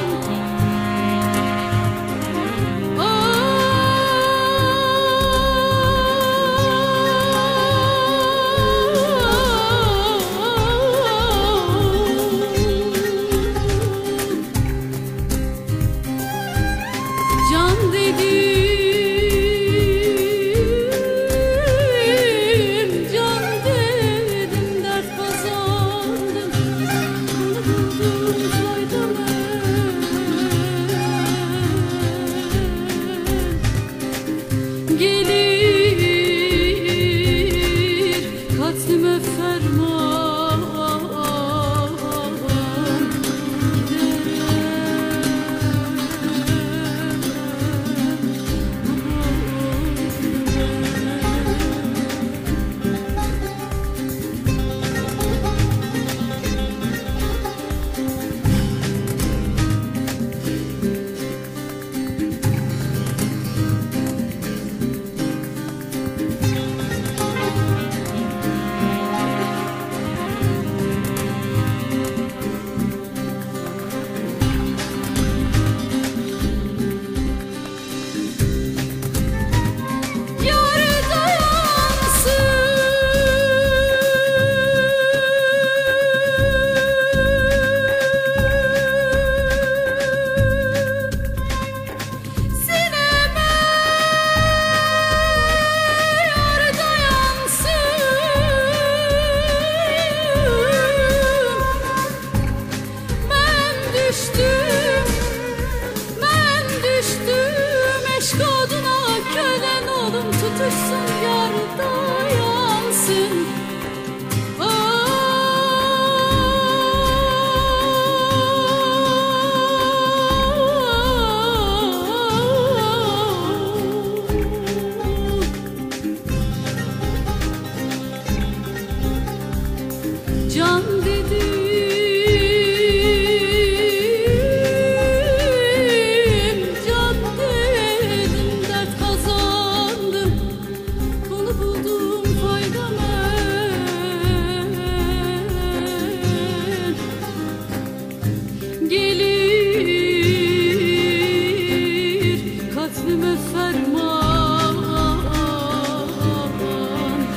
Can dedim, can dedim, dert kazandım, bunu buldum faydam ben. Gelir katlime ferman, tutuşsun yarda yansın. Can dedim, can dedim, dert kazandım, konu buldum faydam en. Gelir katlime ferman,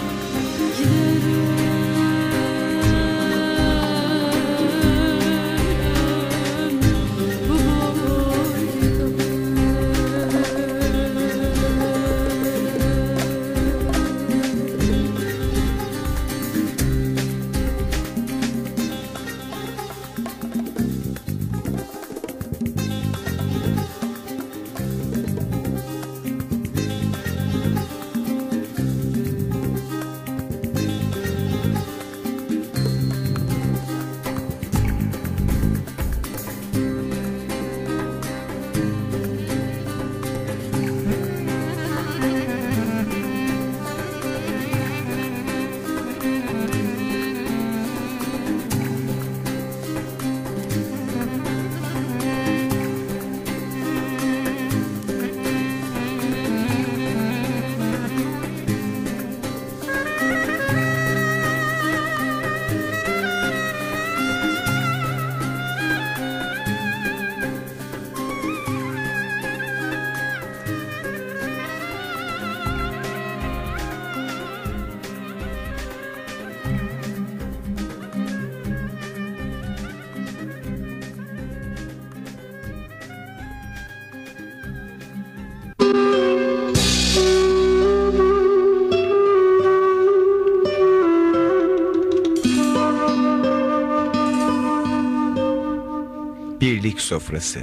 sofrası.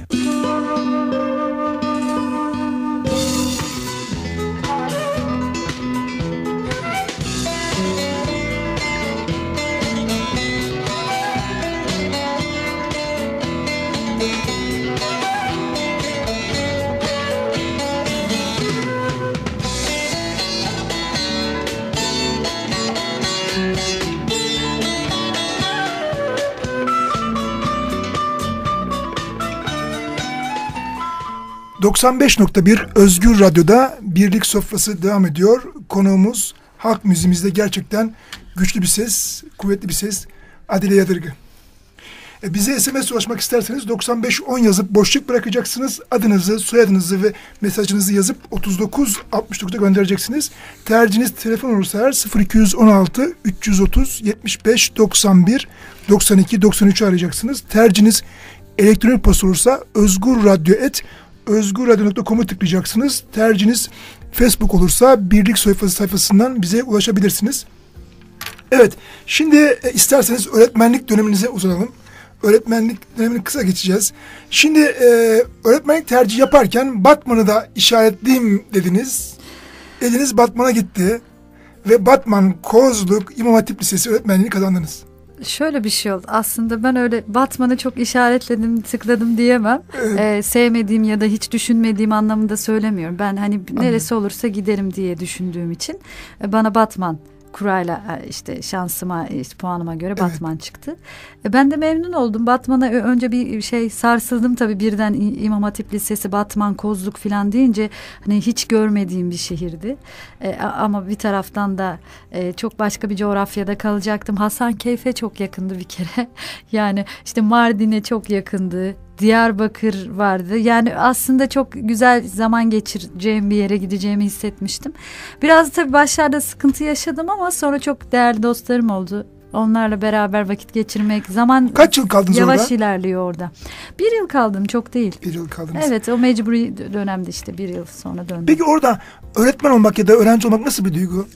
doksan beş nokta bir Özgür Radyo'da Birlik Sofrası devam ediyor. Konuğumuz halk müziğimizde gerçekten güçlü bir ses, kuvvetli bir ses, Adile Yadırgı. E, bize S M S ulaşmak isterseniz doksan beş on yazıp boşluk bırakacaksınız. Adınızı, soyadınızı ve mesajınızı yazıp otuz dokuz altmış dokuz'a göndereceksiniz. Tercihiniz telefon olursa eğer sıfır iki on altı üç yüz otuz yetmiş beş doksan bir doksan iki doksan üç'ü arayacaksınız. Tercihiniz elektronik posta olursa özgürradyo et özgürradyo nokta com'u tıklayacaksınız. Tercihiniz Facebook olursa Birlik Sofrası sayfasından bize ulaşabilirsiniz. Evet, şimdi e, isterseniz öğretmenlik döneminize uzanalım. Öğretmenlik dönemini kısa geçeceğiz. Şimdi e, öğretmenlik tercih yaparken Batman'ı da işaretleyeyim dediniz. Eliniz Batman'a gitti ve Batman Kozluk İmam Hatip Lisesi öğretmenliğini kazandınız. Şöyle bir şey oldu. Aslında ben öyle Batman'ı çok işaretledim, tıkladım diyemem. Evet. Ee, sevmediğim ya da hiç düşünmediğim anlamında söylemiyorum. Ben hani neresi olursa giderim diye düşündüğüm için bana Batman kurayla işte şansıma, işte puanıma göre Batman evet. çıktı. E ben de memnun oldum. Batman'a önce bir şey sarsıldım tabii, birden İmam Hatip Lisesi, Batman, Kozluk falan deyince hani hiç görmediğim bir şehirdi. E, ama bir taraftan da e, çok başka bir coğrafyada kalacaktım. Hasankeyf'e çok yakındı bir kere. Yani işte Mardin'e çok yakındı. Diyarbakır vardı. Yani aslında çok güzel zaman geçireceğim bir yere gideceğimi hissetmiştim. Biraz tabii başlarda sıkıntı yaşadım ama sonra çok değerli dostlarım oldu. Onlarla beraber vakit geçirmek, zaman kaç yıl kaldınız yavaş orada? İlerliyor orada. Bir yıl kaldım, çok değil. Bir yıl kaldınız. Evet, o mecburi dönemde işte bir yıl sonra döndüm. Peki orada öğretmen olmak ya da öğrenci olmak nasıl bir duygu?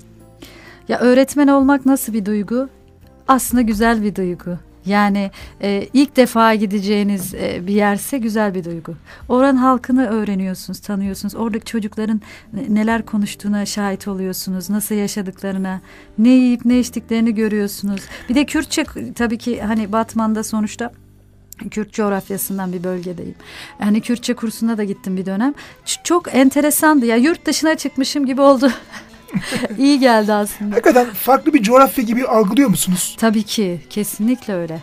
Ya öğretmen olmak nasıl bir duygu? Aslında güzel bir duygu. Yani e, ilk defa gideceğiniz e, bir yerse güzel bir duygu. Oranın halkını öğreniyorsunuz, tanıyorsunuz. Oradaki çocukların neler konuştuğuna şahit oluyorsunuz. Nasıl yaşadıklarına, ne yiyip ne içtiklerini görüyorsunuz. Bir de Kürtçe, tabii ki hani Batman'da sonuçta Kürt coğrafyasından bir bölgedeyim. Hani Kürtçe kursuna da gittim bir dönem. Ç- çok enteresandı ya, yurt dışına çıkmışım gibi oldu. İyi geldi aslında. Hakikaten farklı bir coğrafya gibi algılıyor musunuz? Tabii ki. Kesinlikle öyle.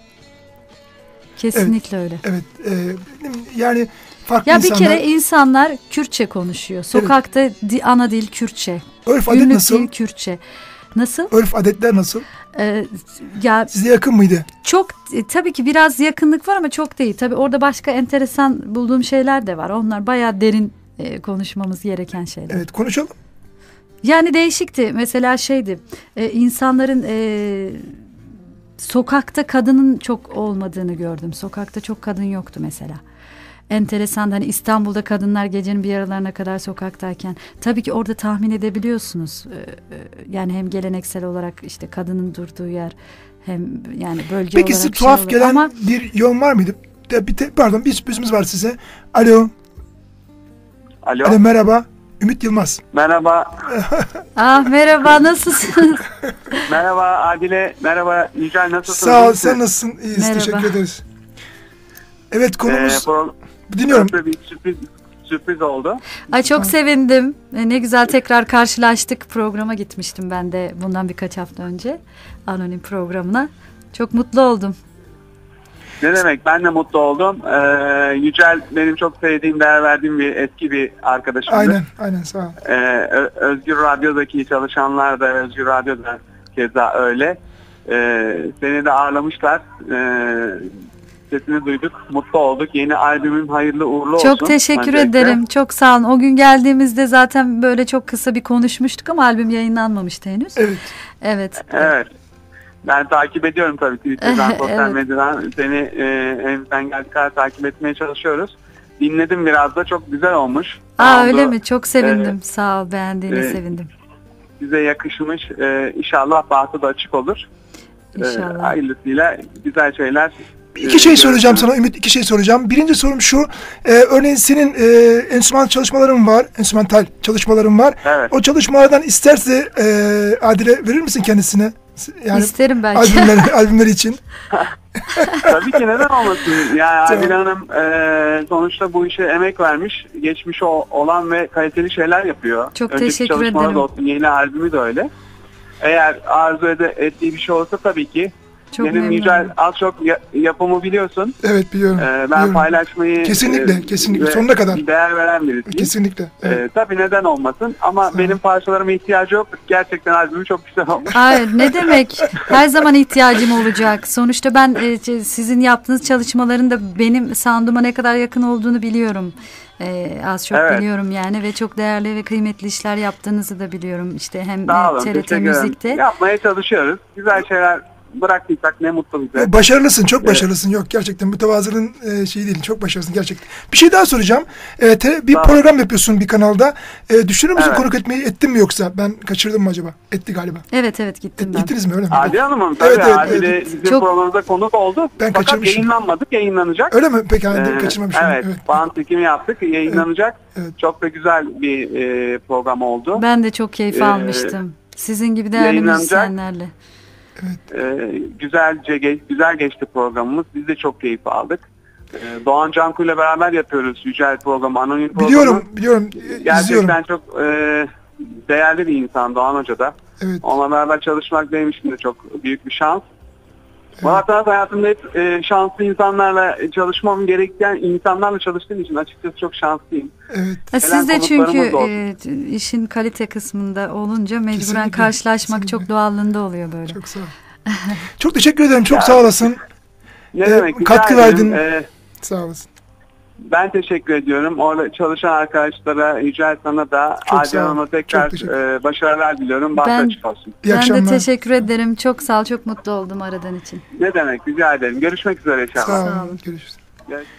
Kesinlikle evet, öyle. Evet. E, yani farklı ya insanlar... bir kere insanlar Kürtçe konuşuyor. Sokakta evet. di, ana dil Kürtçe. Örf adet Günlük nasıl? dil Kürtçe. Nasıl? Örf adetler nasıl? Ee, ya size yakın mıydı? Çok e, tabii ki biraz yakınlık var ama çok değil. Tabii orada başka enteresan bulduğum şeyler de var. Onlar bayağı derin e, konuşmamız gereken şeyler. Evet, konuşalım. Yani değişikti. Mesela şeydi, e, insanların e, sokakta kadının çok olmadığını gördüm. Sokakta çok kadın yoktu mesela. Enteresan, hani İstanbul'da kadınlar gecenin bir aralarına kadar sokaktayken. Tabii ki orada tahmin edebiliyorsunuz. E, e, yani hem geleneksel olarak işte kadının durduğu yer, hem yani bölge Peki, olarak. Peki size tuhaf şey gelen ama... bir yön var mıydı? Bir te, pardon bir sürprizimiz var size. Alo. Alo. Alo, merhaba. Ümit Yılmaz. Merhaba. Ah merhaba, nasılsınız? Merhaba Adile, merhaba Yücel, nasılsınız? Sağ ol, sen nasılsın? İyiyiz, merhaba. Teşekkür ederiz. Evet, konumuz... Ee, pro- dinliyorum. Bir sürpriz, sürpriz oldu. Ay çok sevindim. Ne güzel tekrar karşılaştık. Programa gitmiştim ben de bundan birkaç hafta önce. Anonim programına. Çok mutlu oldum. Ne demek, ben de mutlu oldum. Ee, Yücel benim çok sevdiğim, değer verdiğim bir eski bir arkadaşımdı. Aynen, aynen, sağ ol. Ee, Özgür Radyo'daki çalışanlar da Özgür Radyo'da keza öyle. Ee, seni de ağırlamışlar. Ee, sesini duyduk, mutlu olduk. Yeni albümün hayırlı uğurlu olsun. Çok teşekkür öncelikle. ederim. Çok sağ olun. O gün geldiğimizde zaten böyle çok kısa bir konuşmuştuk ama albüm yayınlanmamıştı henüz. Evet. Evet. Evet. Ben takip ediyorum tabii Twitter'dan, sosyal evet. medyadan. Seni e, elimizden geldiği kadar takip etmeye çalışıyoruz. Dinledim biraz da, çok güzel olmuş. Aa oldu. öyle mi? Çok sevindim. Ee, Sağ ol, beğendiğine e, sevindim. Size yakışmış. E, inşallah bahtı da açık olur. İnşallah. E, hayırlısıyla güzel şeyler İki şey soracağım sana Ümit, iki şey soracağım. Birinci sorum şu, e, örneğin senin e, enstrüman çalışmaların var, enstrümantal çalışmaların var. Evet. O çalışmalardan isterse e, Adile verir misin kendisine? Yani İsterim belki. albümleri, albümleri için. Tabii ki, neden olmasın? Yani Adile Hanım e, sonuçta bu işe emek vermiş, geçmiş o, olan ve kaliteli şeyler yapıyor. Çok Önceki teşekkür çalışmaları ederim. da olsun, yeni albümü de öyle. Eğer arzu ede, ettiği bir şey olsa tabii ki. Çok Benim memnunum. Yücel az çok ya, yapımı biliyorsun. Evet, biliyorum. Ee, ben biliyorum. paylaşmayı Kesinlikle, e, kesinlikle. ve Sonuna kadar. değer veren birisiyim. Kesinlikle. Evet. Ee, tabii neden olmasın ama Sağ benim parçalarıma ihtiyacı yok. Gerçekten albümü çok güzel olmuş. Hayır, ne demek? Her zaman ihtiyacım olacak. Sonuçta ben e, sizin yaptığınız çalışmaların da benim sound'uma ne kadar yakın olduğunu biliyorum. Ee, az çok Evet. biliyorum yani ve çok değerli ve kıymetli işler yaptığınızı da biliyorum. İşte hem Sağ olun, e, T R teşekkür T ederim. Müzik'te. Yapmaya çalışıyoruz. Güzel şeyler bıraktıysak ne mutlu bize. Başarılısın, çok başarılısın. Yok, gerçekten mütevazılığın e, şeyi değil, çok başarılısın gerçekten. Bir şey daha soracağım. E, te, bir Sağ ol. program yapıyorsun bir kanalda. E, düşünür müsün Evet. konuk etmeyi, ettin mi yoksa? Ben kaçırdım mı acaba? Etti galiba. Evet evet gittim Et, ben. gittiniz mi, öyle mi? Adile Hanım'ın tabii Evet, evet, Adile evet. bizim Çok- programımıza konuk oldu. Ben Fakat kaçırmışım. yayınlanmadık, yayınlanacak. Öyle mi? Peki, hani Ee, kaçırmamışım. evet, Evet. band çekimi yaptık, yayınlanacak. Evet, evet. Çok da güzel bir e, program oldu. Ben de çok keyif Ee, almıştım. Sizin gibi değerli yayınlanacak. müzisyenlerle. Ee, güzelce ge- güzel geçti programımız. Biz de çok keyif aldık. Ee, Doğan Canku ile beraber yapıyoruz Yücel programı, anonim programı. Biliyorum, biliyorum. E, izliyorum. Gerçekten çok e, değerli bir insan Doğan Hoca da. Evet. Onunla beraber çalışmak benim için de çok büyük bir şans. Zaten hayatımda hep e, şanslı insanlarla çalışmam gereken insanlarla çalıştığım için açıkçası çok şanslıyım. Evet. Ha, siz de Gelen çünkü konuklarımız da olsun. e, işin kalite kısmında olunca mecburen Kesinlikle, karşılaşmak kesinlikle. çok doğallığında oluyor böyle. Çok sağ ol. Çok teşekkür ederim. Çok Ya, sağ olasın. Ne Ee, demek? rica katkı ederim. verdin. Ee, Sağ olasın. ben teşekkür ediyorum. Orada çalışan arkadaşlara, Yücel sana da, Çok Adile sağ ol. Hanım'a tekrar Çok teşekkür e, başarılar diliyorum. Bahse Ben- açık olsun. İyi Ben de akşamlar. teşekkür ederim. Çok sağ ol. Çok mutlu oldum aradığın için. Ne demek? Rica ederim. Görüşmek üzere inşallah. Sağ Sağ olun. olun. Görüşürüz. Evet.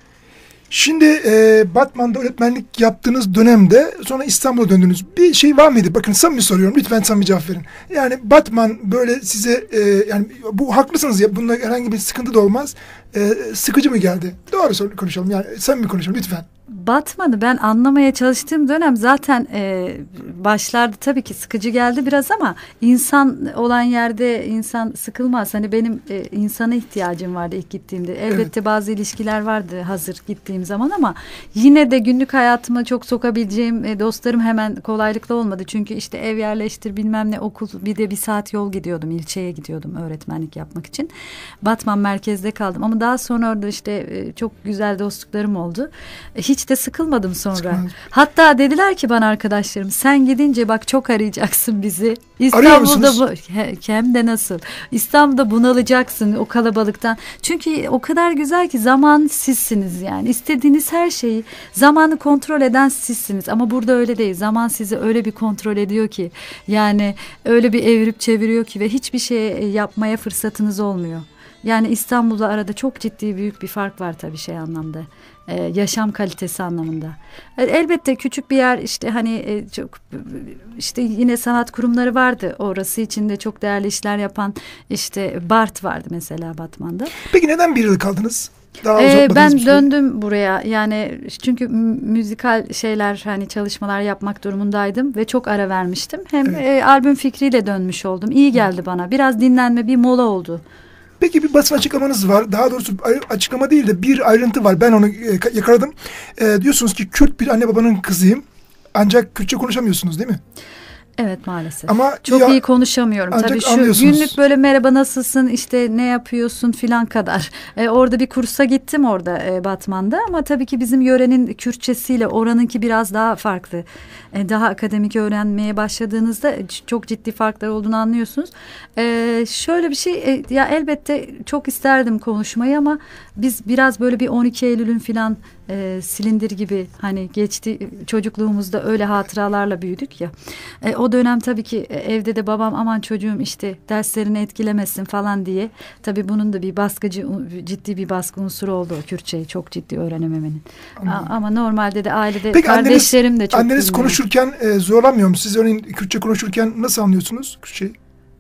Şimdi e, Batman'da öğretmenlik yaptığınız dönemde sonra İstanbul'a döndünüz. Bir şey var mıydı? Bakın samimi soruyorum. Lütfen samimi cevap verin. Yani Batman böyle size e, yani bu haklısınız ya. Bunda herhangi bir sıkıntı da olmaz. E, sıkıcı mı geldi? Doğru sor- konuşalım. Yani samimi konuşalım lütfen. Batman'ı ben anlamaya çalıştığım dönem zaten e, başlarda tabii ki sıkıcı geldi biraz ama insan olan yerde insan sıkılmaz. Hani benim e, insana ihtiyacım vardı ilk gittiğimde. Elbette bazı ilişkiler vardı hazır gittiğim zaman ama yine de günlük hayatıma çok sokabileceğim e, dostlarım hemen kolaylıkla olmadı. Çünkü işte ev yerleştir bilmem ne okul, bir de bir saat yol gidiyordum, ilçeye gidiyordum öğretmenlik yapmak için. Batman merkezde kaldım ama daha sonra orada işte e, çok güzel dostluklarım oldu. E, hiç de sıkılmadım sonra. Sıkılmaz. Hatta dediler ki bana arkadaşlarım sen gidince bak çok arayacaksın bizi. Arıyor İstanbul'da musunuz? bu he- hem de nasıl? İstanbul'da bunalacaksın o kalabalıktan. Çünkü o kadar güzel ki zaman sizsiniz yani. İstediğiniz her şeyi zamanı kontrol eden sizsiniz ama burada öyle değil. Zaman sizi öyle bir kontrol ediyor ki yani öyle bir evirip çeviriyor ki ve hiçbir şey yapmaya fırsatınız olmuyor. Yani İstanbul'la arada çok ciddi büyük bir fark var tabii şey anlamda. Ee, yaşam kalitesi anlamında. E, Elbette küçük bir yer işte hani e, çok işte yine sanat kurumları vardı. Orası içinde çok değerli işler yapan işte Bart vardı mesela Batman'da. Peki neden bir yıl kaldınız? Daha Ee, uzatmadınız ben bir süre. döndüm buraya yani çünkü mü- müzikal şeyler hani çalışmalar yapmak durumundaydım ve çok ara vermiştim. Hem Evet. e, albüm fikriyle dönmüş oldum. İyi geldi bana. Biraz dinlenme, bir mola oldu. Peki bir basın açıklamanız var. Daha doğrusu açıklama değil de bir ayrıntı var. Ben onu e, yakaladım. E, diyorsunuz ki Kürt bir anne babanın kızıyım. Ancak Kürtçe konuşamıyorsunuz değil mi? Evet maalesef. Ama Çok ya- iyi konuşamıyorum. ancak Tabii şu anlıyorsunuz. günlük böyle merhaba nasılsın işte ne yapıyorsun filan kadar. Ee, orada bir kursa gittim orada e, Batman'da ama tabii ki bizim yörenin Kürtçesiyle oranınki biraz daha farklı. E, daha akademik öğrenmeye başladığınızda c- çok ciddi farklar olduğunu anlıyorsunuz. E, şöyle bir şey e, ya elbette çok isterdim konuşmayı ama biz biraz böyle bir on iki Eylül'ün filan e, silindir gibi hani geçti çocukluğumuzda öyle hatıralarla büyüdük ya. E, o dönem tabii ki e, evde de babam aman çocuğum işte derslerini etkilemesin falan diye. Tabii bunun da bir baskıcı ciddi bir baskı unsuru oldu o Kürtçeyi çok ciddi öğrenememenin. A- ama normalde de ailede Peki anneniz, kardeşlerim de çok anneniz bilmiyor. konuşurken e, zorlanmıyor mu? Siz örneğin Kürtçe konuşurken nasıl anlıyorsunuz Kürtçeyi?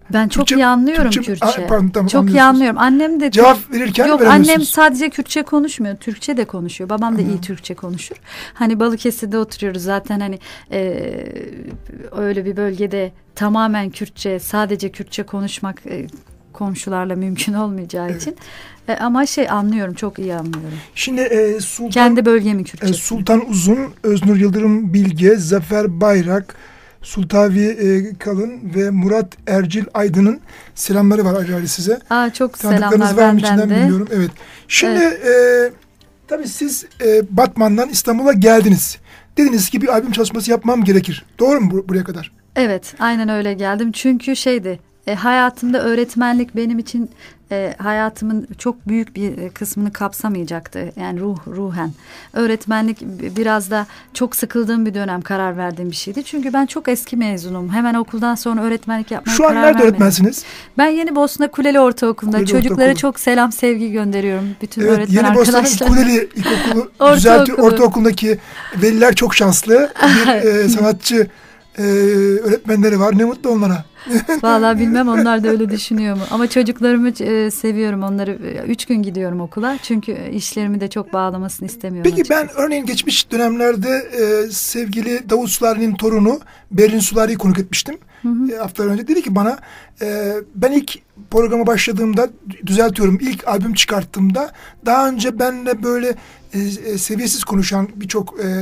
Ben çok Türkçe- iyi anlıyorum Türkçe- Kürtçe. Aa, pardon, tamam, çok iyi anlıyorsunuz. anlıyorum. Annem de Cevap verirken Yok, veremiyorsunuz. annem sadece Kürtçe konuşmuyor. Türkçe de konuşuyor. Babam da iyi Türkçe konuşur. Hani Balıkesir'de oturuyoruz zaten, hani e, öyle bir bölgede tamamen Kürtçe, sadece Kürtçe konuşmak e, komşularla mümkün olmayacağı Evet. için. E, ama şey anlıyorum, çok iyi anlıyorum. Şimdi e, Sultan, Kendi bölgemi Kürtçe. e, Sultan Uzun, Öznur Yıldırım Bilge, Zafer Bayrak, Sultavi e, Kalın ve Murat Ercil Aydın'ın selamları var ayrı ayrı size. Aa, çok Tanıdıklarınız selamlar var mı benden içinden de. bilmiyorum. Evet. Şimdi e, tabii siz e, Batman'dan İstanbul'a geldiniz. Dediniz ki bir albüm çalışması yapmam gerekir. Doğru mu bu, buraya kadar? Evet, aynen öyle geldim. Çünkü şeydi, e, hayatımda öğretmenlik benim için e, hayatımın çok büyük bir e, kısmını kapsamayacaktı. Yani ruh ruhen. Öğretmenlik b- biraz da çok sıkıldığım bir dönem karar verdiğim bir şeydi. Çünkü ben çok eski mezunum. Hemen okuldan sonra öğretmenlik yapmaya Şu an karar nerede vermedim. öğretmensiniz? Ben Yeni Bosna Kuleli Ortaokulu'nda. Kuleli Çocuklara Ortaokulu. çok selam, sevgi gönderiyorum. Bütün Evet, öğretmen Yeni Bosna'nın arkadaşlar. Kuleli İlkokulu Ortaokulu. düzeltiyor. Ortaokulundaki veliler çok şanslı. Bir e, sanatçı e, öğretmenleri var. Ne mutlu onlara. Vallahi bilmem onlar da öyle düşünüyor mu? Ama çocuklarımı e, seviyorum. Onları e, üç gün gidiyorum okula. Çünkü e, işlerimi de çok bağlamasını istemiyorum. Peki ben açıkçası. örneğin geçmiş dönemlerde e, sevgili Davut Sulari'nin torunu Berin Sulari'yi konuk etmiştim. Hı hı. E, haftalar önce dedi ki bana e, ben ilk programa başladığımda, düzeltiyorum, ilk albüm çıkarttığımda daha önce benle böyle e, e, seviyesiz konuşan birçok e,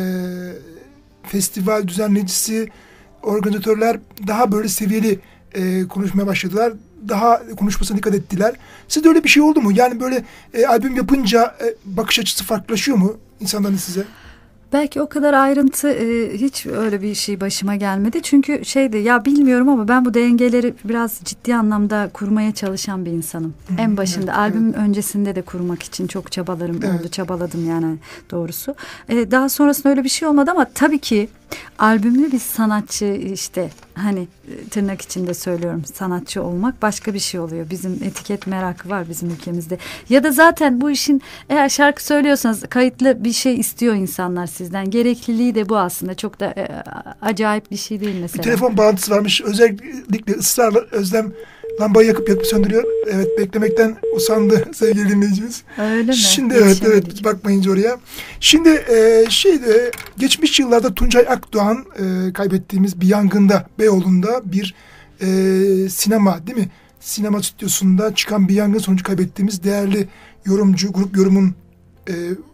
festival düzenleyicisi, organizatörler daha böyle seviyeli e, konuşmaya başladılar. Daha konuşmasına dikkat ettiler. Sizde öyle bir şey oldu mu? Yani böyle e, albüm yapınca e, bakış açısı farklılaşıyor mu insanların size? Belki o kadar ayrıntı e, hiç öyle bir şey başıma gelmedi. Çünkü şeydi, ya bilmiyorum ama ben bu dengeleri biraz ciddi anlamda kurmaya çalışan bir insanım. Hı, En başında, evet, albüm öncesinde de kurmak için çok çabalarım Evet. oldu. Çabaladım yani doğrusu. E, daha sonrasında öyle bir şey olmadı ama tabii ki albümlü bir sanatçı, işte hani e, tırnak içinde söylüyorum, sanatçı olmak başka bir şey oluyor. Bizim etiket merakı var bizim ülkemizde. Ya da zaten bu işin, eğer şarkı söylüyorsanız kayıtlı bir şey istiyor insanlar sizden. Gerekliliği de bu aslında. Çok da e, acayip bir şey değil mesela. Bir telefon bağlantısı varmış. Özellikle ısrarla Özlem lambayı yakıp yakıp söndürüyor. Evet, beklemekten usandı sevgili dinleyicimiz. Öyle mi? Şimdi evet Yetişemedik. evet bakmayınca oraya. Şimdi e, şeyde geçmiş yıllarda Tuncay Akdoğan e, kaybettiğimiz bir yangında Beyoğlu'nda bir e, sinema değil mi? Sinema stüdyosunda çıkan bir yangın sonucu kaybettiğimiz değerli yorumcu, grup yorumun e,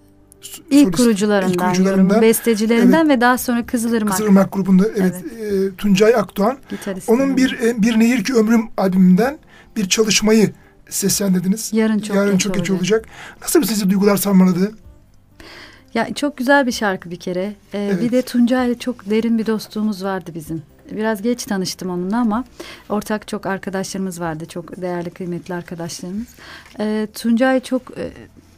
İlk solist- kurucularından, ilk kurucularından, yorumun bestecilerinden ve daha sonra Kızılırmak, Kızılırmak grubunda evet, E, Tuncay Akdoğan. gitaristi. Onun bir e, Bir Nehir Ki Ömrüm albümünden bir çalışmayı seslendirdiniz. Yarın çok Yarın geç çok geç olacak. olacak. Nasıl bir sizi duygular sarmaladı? Ya çok güzel bir şarkı bir kere. Ee, Evet. Bir de Tuncay'la çok derin bir dostluğumuz vardı bizim. Biraz geç tanıştım onunla ama ortak çok arkadaşlarımız vardı. Çok değerli, kıymetli arkadaşlarımız. Ee, Tuncay çok e,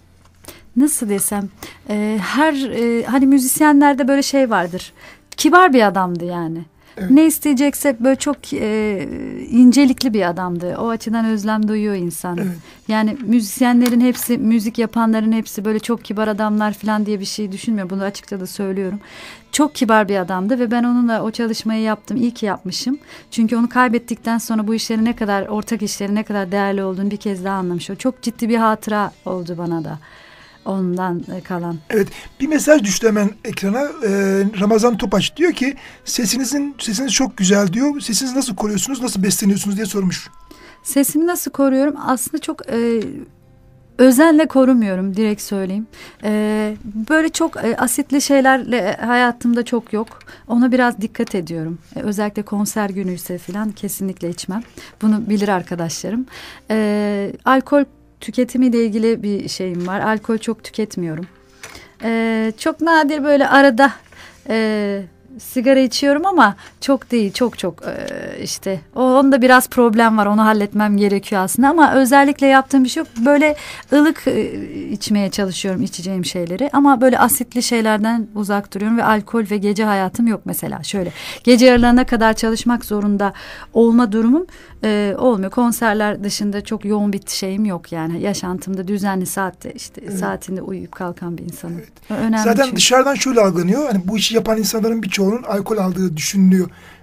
nasıl desem e, her e, hani müzisyenlerde böyle şey vardır. Kibar bir adamdı yani. Evet. Ne isteyecekse böyle çok e, incelikli bir adamdı. O açıdan özlem duyuyor insan. Evet. Yani müzisyenlerin hepsi, müzik yapanların hepsi böyle çok kibar adamlar falan diye bir şey düşünmüyor. Bunu açıkça da söylüyorum. Çok kibar bir adamdı ve ben onunla o çalışmayı yaptım. İyi ki yapmışım. Çünkü onu kaybettikten sonra bu işlerin ne kadar, ortak işlerin ne kadar değerli olduğunu bir kez daha anlamış oldum. Çok ciddi bir hatıra oldu bana da ondan kalan. Evet, bir mesaj düştü hemen ekrana. Ee, Ramazan Topaç diyor ki sesinizin sesiniz çok güzel diyor. Sesinizi nasıl koruyorsunuz, nasıl besleniyorsunuz diye sormuş. Sesimi nasıl koruyorum? Aslında çok e, özenle korumuyorum, direkt söyleyeyim. E, böyle çok e, asitli şeylerle hayatımda çok yok. Ona biraz dikkat ediyorum. E, özellikle konser günüyse falan kesinlikle içmem. Bunu bilir arkadaşlarım. E, alkol tüketimiyle ilgili bir şeyim var. Alkol çok tüketmiyorum. E, çok nadir böyle arada e, sigara içiyorum ama çok değil, çok çok e, işte o onda biraz problem var, onu halletmem gerekiyor aslında ama özellikle yaptığım bir şey yok. Böyle ılık e, içmeye çalışıyorum içeceğim şeyleri ama böyle asitli şeylerden uzak duruyorum ve alkol ve gece hayatım yok mesela. Şöyle gece yarılarına kadar çalışmak zorunda olma durumum e, olmuyor. Konserler dışında çok yoğun bir şeyim yok yani. Yaşantımda düzenli saatte işte Evet. saatinde uyuyup kalkan bir insanım. Evet. Önemli Zaten çünkü. dışarıdan şöyle algılanıyor. Hani bu işi yapan insanların birçoğunun alkol aldığı düşünülüyor.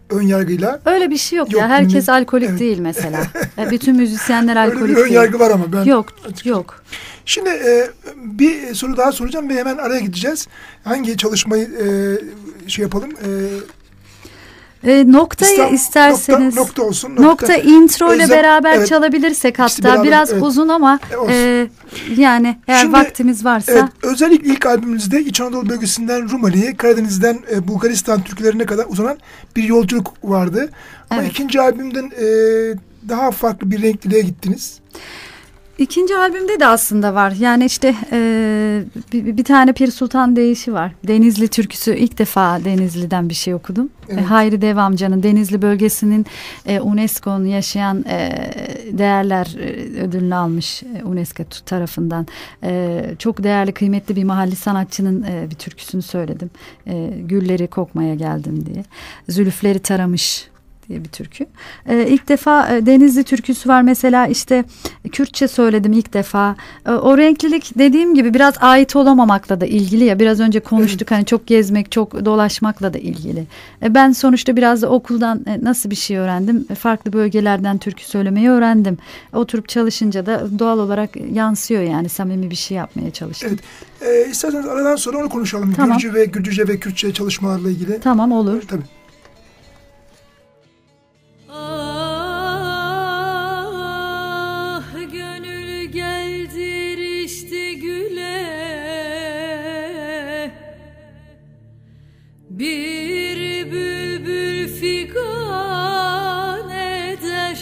ön yargıyla. Öyle bir şey yok, Yok, ya. Herkes dinle- alkolik evet. değil mesela. E, bütün müzisyenler alkolik Öyle bir ön değil. yargı var ama ben. Yok, yok. Şimdi e, bir soru daha soracağım ve hemen araya gideceğiz. Hangi çalışmayı e, şey yapalım? E, E, noktayı İslam- isterseniz Nokta, nokta olsun. nokta intro ile Özlem- beraber evet. çalabilirsek, İkisi hatta beraber, biraz evet. uzun ama E, olsun. e, yani eğer Şimdi, vaktimiz varsa. Evet, özellikle ilk albümünüzde İç Anadolu bölgesinden Rumeli'ye, Karadeniz'den e, Bulgaristan türkülerine kadar uzanan bir yolculuk vardı. Ama Evet. ikinci albümden e, daha farklı bir renkliliğe gittiniz. İkinci albümde de aslında var. Yani işte e, bir, bir tane Pir Sultan deyişi var. Denizli türküsü, ilk defa Denizli'den bir şey okudum. Evet. E, Hayri Devamcı'nın Denizli bölgesinin e, UNESCO'nun yaşayan e, değerler e, ödülünü almış e, UNESCO tarafından. E, çok değerli, kıymetli bir mahalli sanatçının e, bir türküsünü söyledim. E, Gülleri kokmaya geldim diye. Zülüfleri taramış diye bir türkü. Ee, ilk defa e, Denizli türküsü var mesela, işte Kürtçe söyledim ilk defa. E, o renklilik dediğim gibi biraz ait olamamakla da ilgili ya. Biraz önce konuştuk, Evet. hani çok gezmek, çok dolaşmakla da ilgili. E, ben sonuçta biraz da okuldan e, nasıl bir şey öğrendim? E, farklı bölgelerden türkü söylemeyi öğrendim. Oturup çalışınca da doğal olarak yansıyor, yani samimi bir şey yapmaya çalıştım. Evet. E, isterseniz aradan sonra onu konuşalım. Tamam. Gürcü ve Gürcüce ve Kürtçe çalışmalarla ilgili. Tamam, olur. Tabii. Ah, gönül geldirişti güle, bir bülbül figan eder,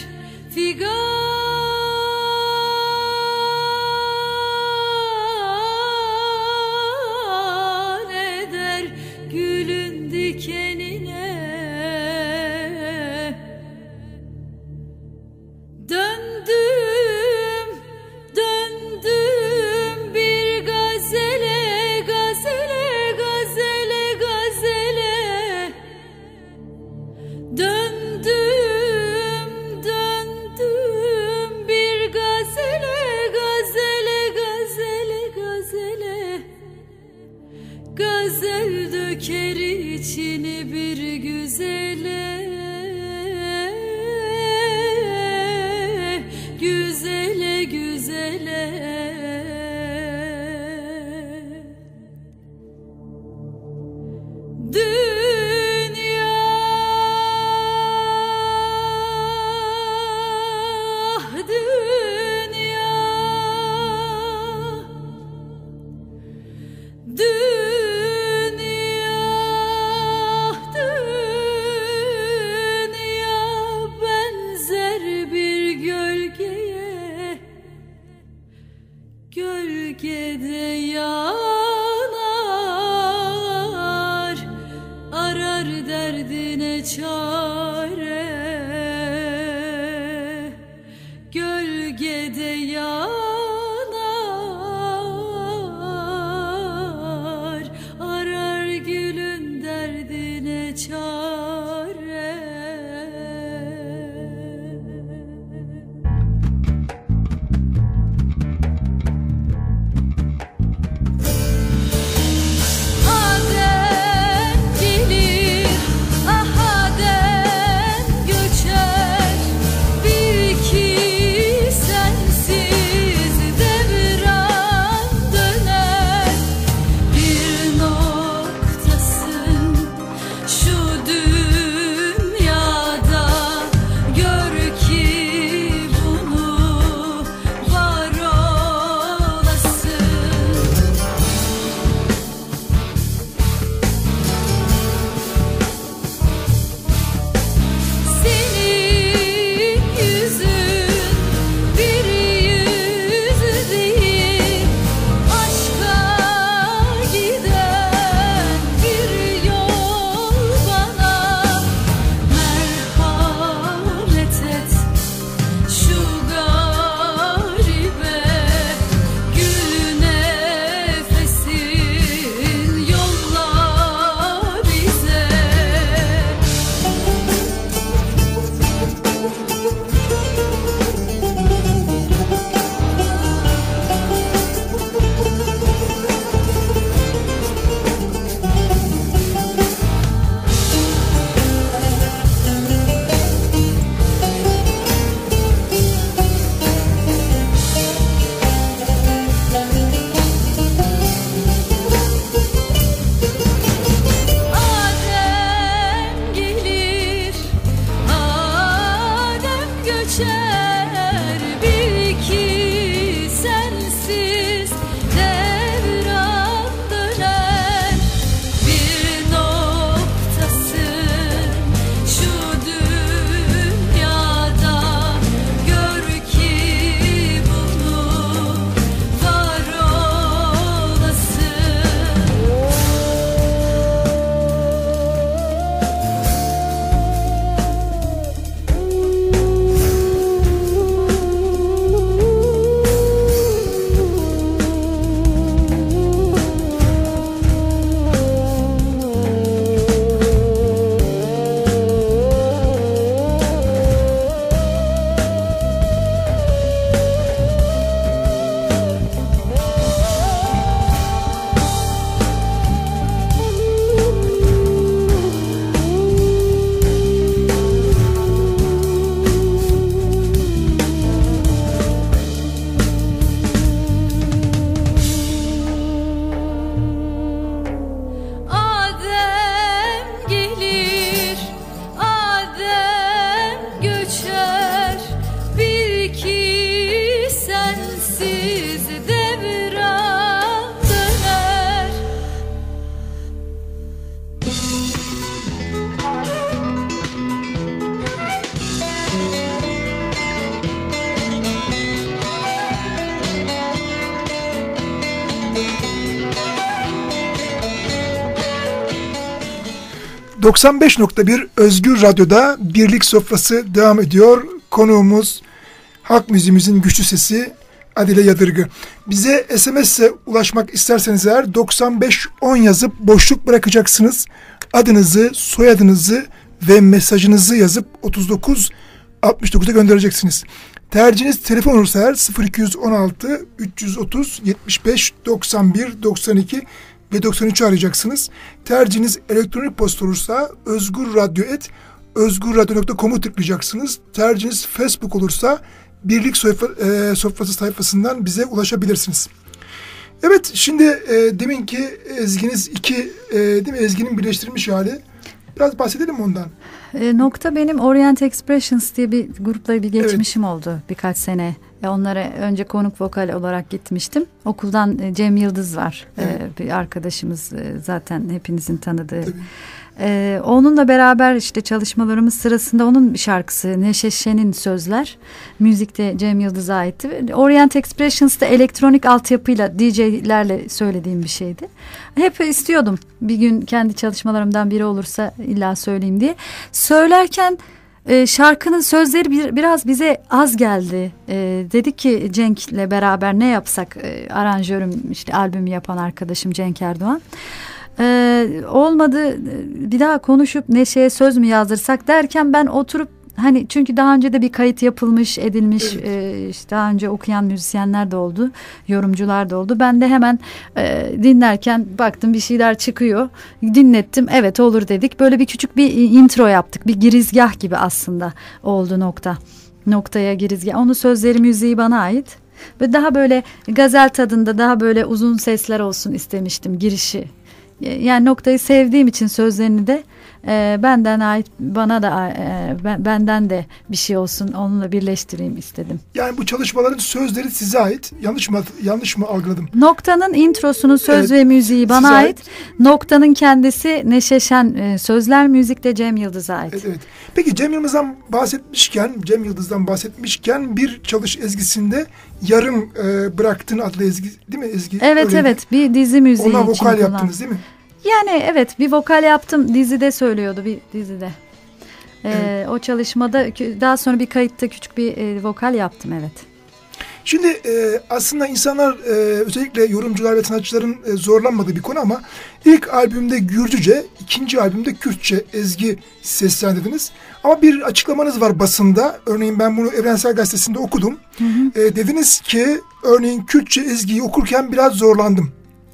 figan eder gülün dikenine. Döndüm, döndüm bir gazele, gazele, gazele, gazele. Döndüm, döndüm bir gazele, gazele, gazele, gazele. Gazel döker içini bir güzele. Güzele, güzele. Dünya, dünya, dünya, dünya benzer bir gölgeye, gölgede yanar, arar derdine çare, gölgede yanar, arar gülün derdine çare. Adem gelir, ah Adem doksan beş nokta bir Özgür Radyo'da Birlik Sofrası devam ediyor. Konuğumuz halk müziğimizin güçlü sesi Adile Yadırgı. Bize S M S'e ulaşmak isterseniz eğer doksan beş on yazıp boşluk bırakacaksınız. Adınızı, soyadınızı ve mesajınızı yazıp otuz dokuz altmış dokuza göndereceksiniz. Tercihiniz telefon olursa eğer sıfır iki on altı üç yüz otuz yetmiş beş doksan bir doksan iki ve doksan üçü arayacaksınız. Tercihiniz elektronik posta olursa özgürradyo et özgürradyo nokta com'u tıklayacaksınız. Tercihiniz Facebook olursa Birlik Sofra, e, Sofrası sayfasından bize ulaşabilirsiniz. Evet, şimdi e, deminki ezginiz iki e, değil mi? Ezginin birleştirilmiş hali. Biraz bahsedelim mi ondan? E, nokta benim Orient Expressions diye bir grupla bir geçmişim evet. oldu birkaç sene. E, onlara önce konuk vokal olarak gitmiştim. Okuldan e, Cem Yıldız var. Evet. E, bir arkadaşımız e, zaten hepinizin tanıdığı. Tabii. Ee, onunla beraber işte çalışmalarımız sırasında onun bir şarkısı Neşe Şen'in sözler müzikte Cem Yıldız'a aitti. Orient Expressions'ta elektronik altyapıyla D J'lerle söylediğim bir şeydi. Hep istiyordum bir gün kendi çalışmalarımdan biri olursa illa söyleyeyim diye. Söylerken e, şarkının sözleri bir, biraz bize az geldi. E, dedik ki Cenk'le beraber ne yapsak, e, aranjörüm işte albümü yapan arkadaşım Cenk Erdoğan. Ee, olmadı, bir daha konuşup Neşe'ye söz mü yazdırsak derken ben oturup hani çünkü daha önce de bir kayıt yapılmış edilmiş evet. e, işte daha önce okuyan müzisyenler de oldu, yorumcular da oldu. Ben de hemen e, dinlerken baktım bir şeyler çıkıyor, dinlettim, evet olur dedik, böyle bir küçük bir intro yaptık, bir girizgah gibi aslında oldu nokta noktaya girizgah. Onun sözleri müziği bana ait ve daha böyle gazel tadında, daha böyle uzun sesler olsun istemiştim girişi. Yani noktayı sevdiğim için sözlerini de e, benden ait, bana da e, ben, benden de bir şey olsun, onunla birleştireyim istedim. Yani bu çalışmaların sözleri size ait. Yanlış mı yanlış mı algıladım? Noktanın introsunun söz evet, ve müziği bana ait. ait. Noktanın kendisi Neşe Şen, e, sözler, müzik de Cem Yıldız'a ait. Evet, evet. Peki Cem Yıldız'dan bahsetmişken, Cem Yıldız'dan bahsetmişken bir çalış ezgisinde yarım e, bıraktığın adlı ezgi değil mi ezgi? Evet öyleydi. Evet, bir dizi müziği ona için vokal kullandım. Yaptınız değil mi? Yani evet, bir vokal yaptım, dizide söylüyordu, bir dizide. Ee, evet. O çalışmada daha sonra bir kayıtta küçük bir e, vokal yaptım, evet. Şimdi e, aslında insanlar e, özellikle yorumcular ve sanatçıların e, zorlanmadığı bir konu ama ilk albümde Gürcüce, ikinci albümde Kürtçe ezgi seslendirdiniz. Ama bir açıklamanız var basında. Örneğin ben bunu Evrensel Gazetesi'nde okudum. Hı hı. E, dediniz ki örneğin Kürtçe ezgiyi okurken biraz zorlandım.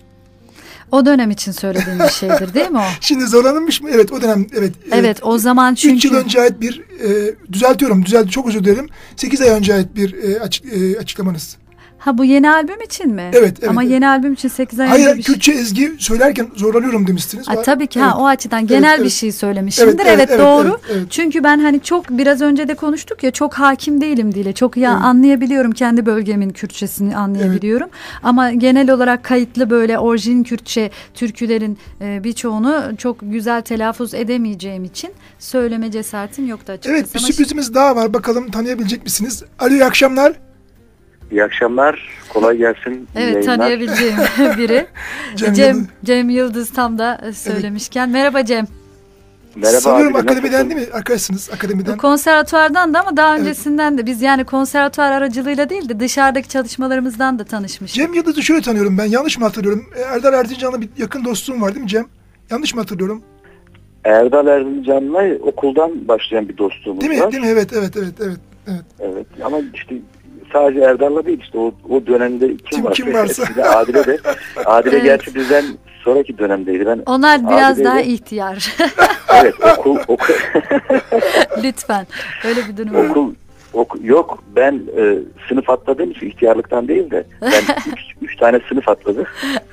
O dönem için söylediğim bir şeydir değil mi o? Şimdi zorlanmış mı? Evet, o dönem evet. Evet, o zaman çünkü. üç yıl önce ait bir e, düzeltiyorum, düzelt çok özür dilerim. sekiz ay önce ait bir e, açık, e, açıklamanız. Ha, bu yeni albüm için mi? Evet, evet. Ama evet. Yeni albüm için sekiz ay Hayır, önce bir şey. Kürtçe ezgi söylerken zorlanıyorum demiştiniz. Ha, tabii ki evet. Ha, o açıdan genel evet, bir evet. şey söylemişimdir. Evet, evet, evet, evet doğru. Evet, evet. Çünkü ben hani çok biraz önce de konuştuk ya, çok hakim değilim dile. Çok ya evet. anlayabiliyorum, kendi bölgemin Kürtçesini anlayabiliyorum. Evet. Ama genel olarak kayıtlı böyle orijin Kürtçe türkülerin e, birçoğunu çok güzel telaffuz edemeyeceğim için söyleme cesaretim yoktu açıkçası. Evet, bir sürprizimiz Ama... daha var. Bakalım tanıyabilecek misiniz? Alo, iyi akşamlar. İyi akşamlar. Kolay gelsin. Evet, yayınlar. Tanıyabileceğim biri. Cem, Cem, Yıldız. Cem Yıldız tam da söylemişken. Evet. Merhaba Cem. Merhaba. Sanıyorum abi, akademiden değil mi? Arkadaşsınız akademiden. Konservatuvardan da ama daha öncesinden evet. de biz yani konservatuvar aracılığıyla değil de dışarıdaki çalışmalarımızdan da tanışmıştık. Cem Yıldız'ı şöyle tanıyorum ben. Yanlış mı hatırlıyorum? Erdal Erzincan'la bir yakın dostluğum var değil mi Cem? Yanlış mı hatırlıyorum? Erdal Erzincan'la okuldan başlayan bir dostluğumuz değil mi? var. Değil mi? Evet, evet, evet, evet. Evet, evet. Ama işte sadece Erdal'la değil, işte o, o dönemde kim, kim varsa, kim varsa. Adile de Adile evet. Gerçi bizden sonraki dönemdeydi. Ben onlar biraz Adile'yle... daha ihtiyar. Evet, okul okul lütfen öyle bir durum okul ok, yok ben e, sınıf atladığım için ihtiyarlıktan değil de ben üç, üç tane sınıf atladım.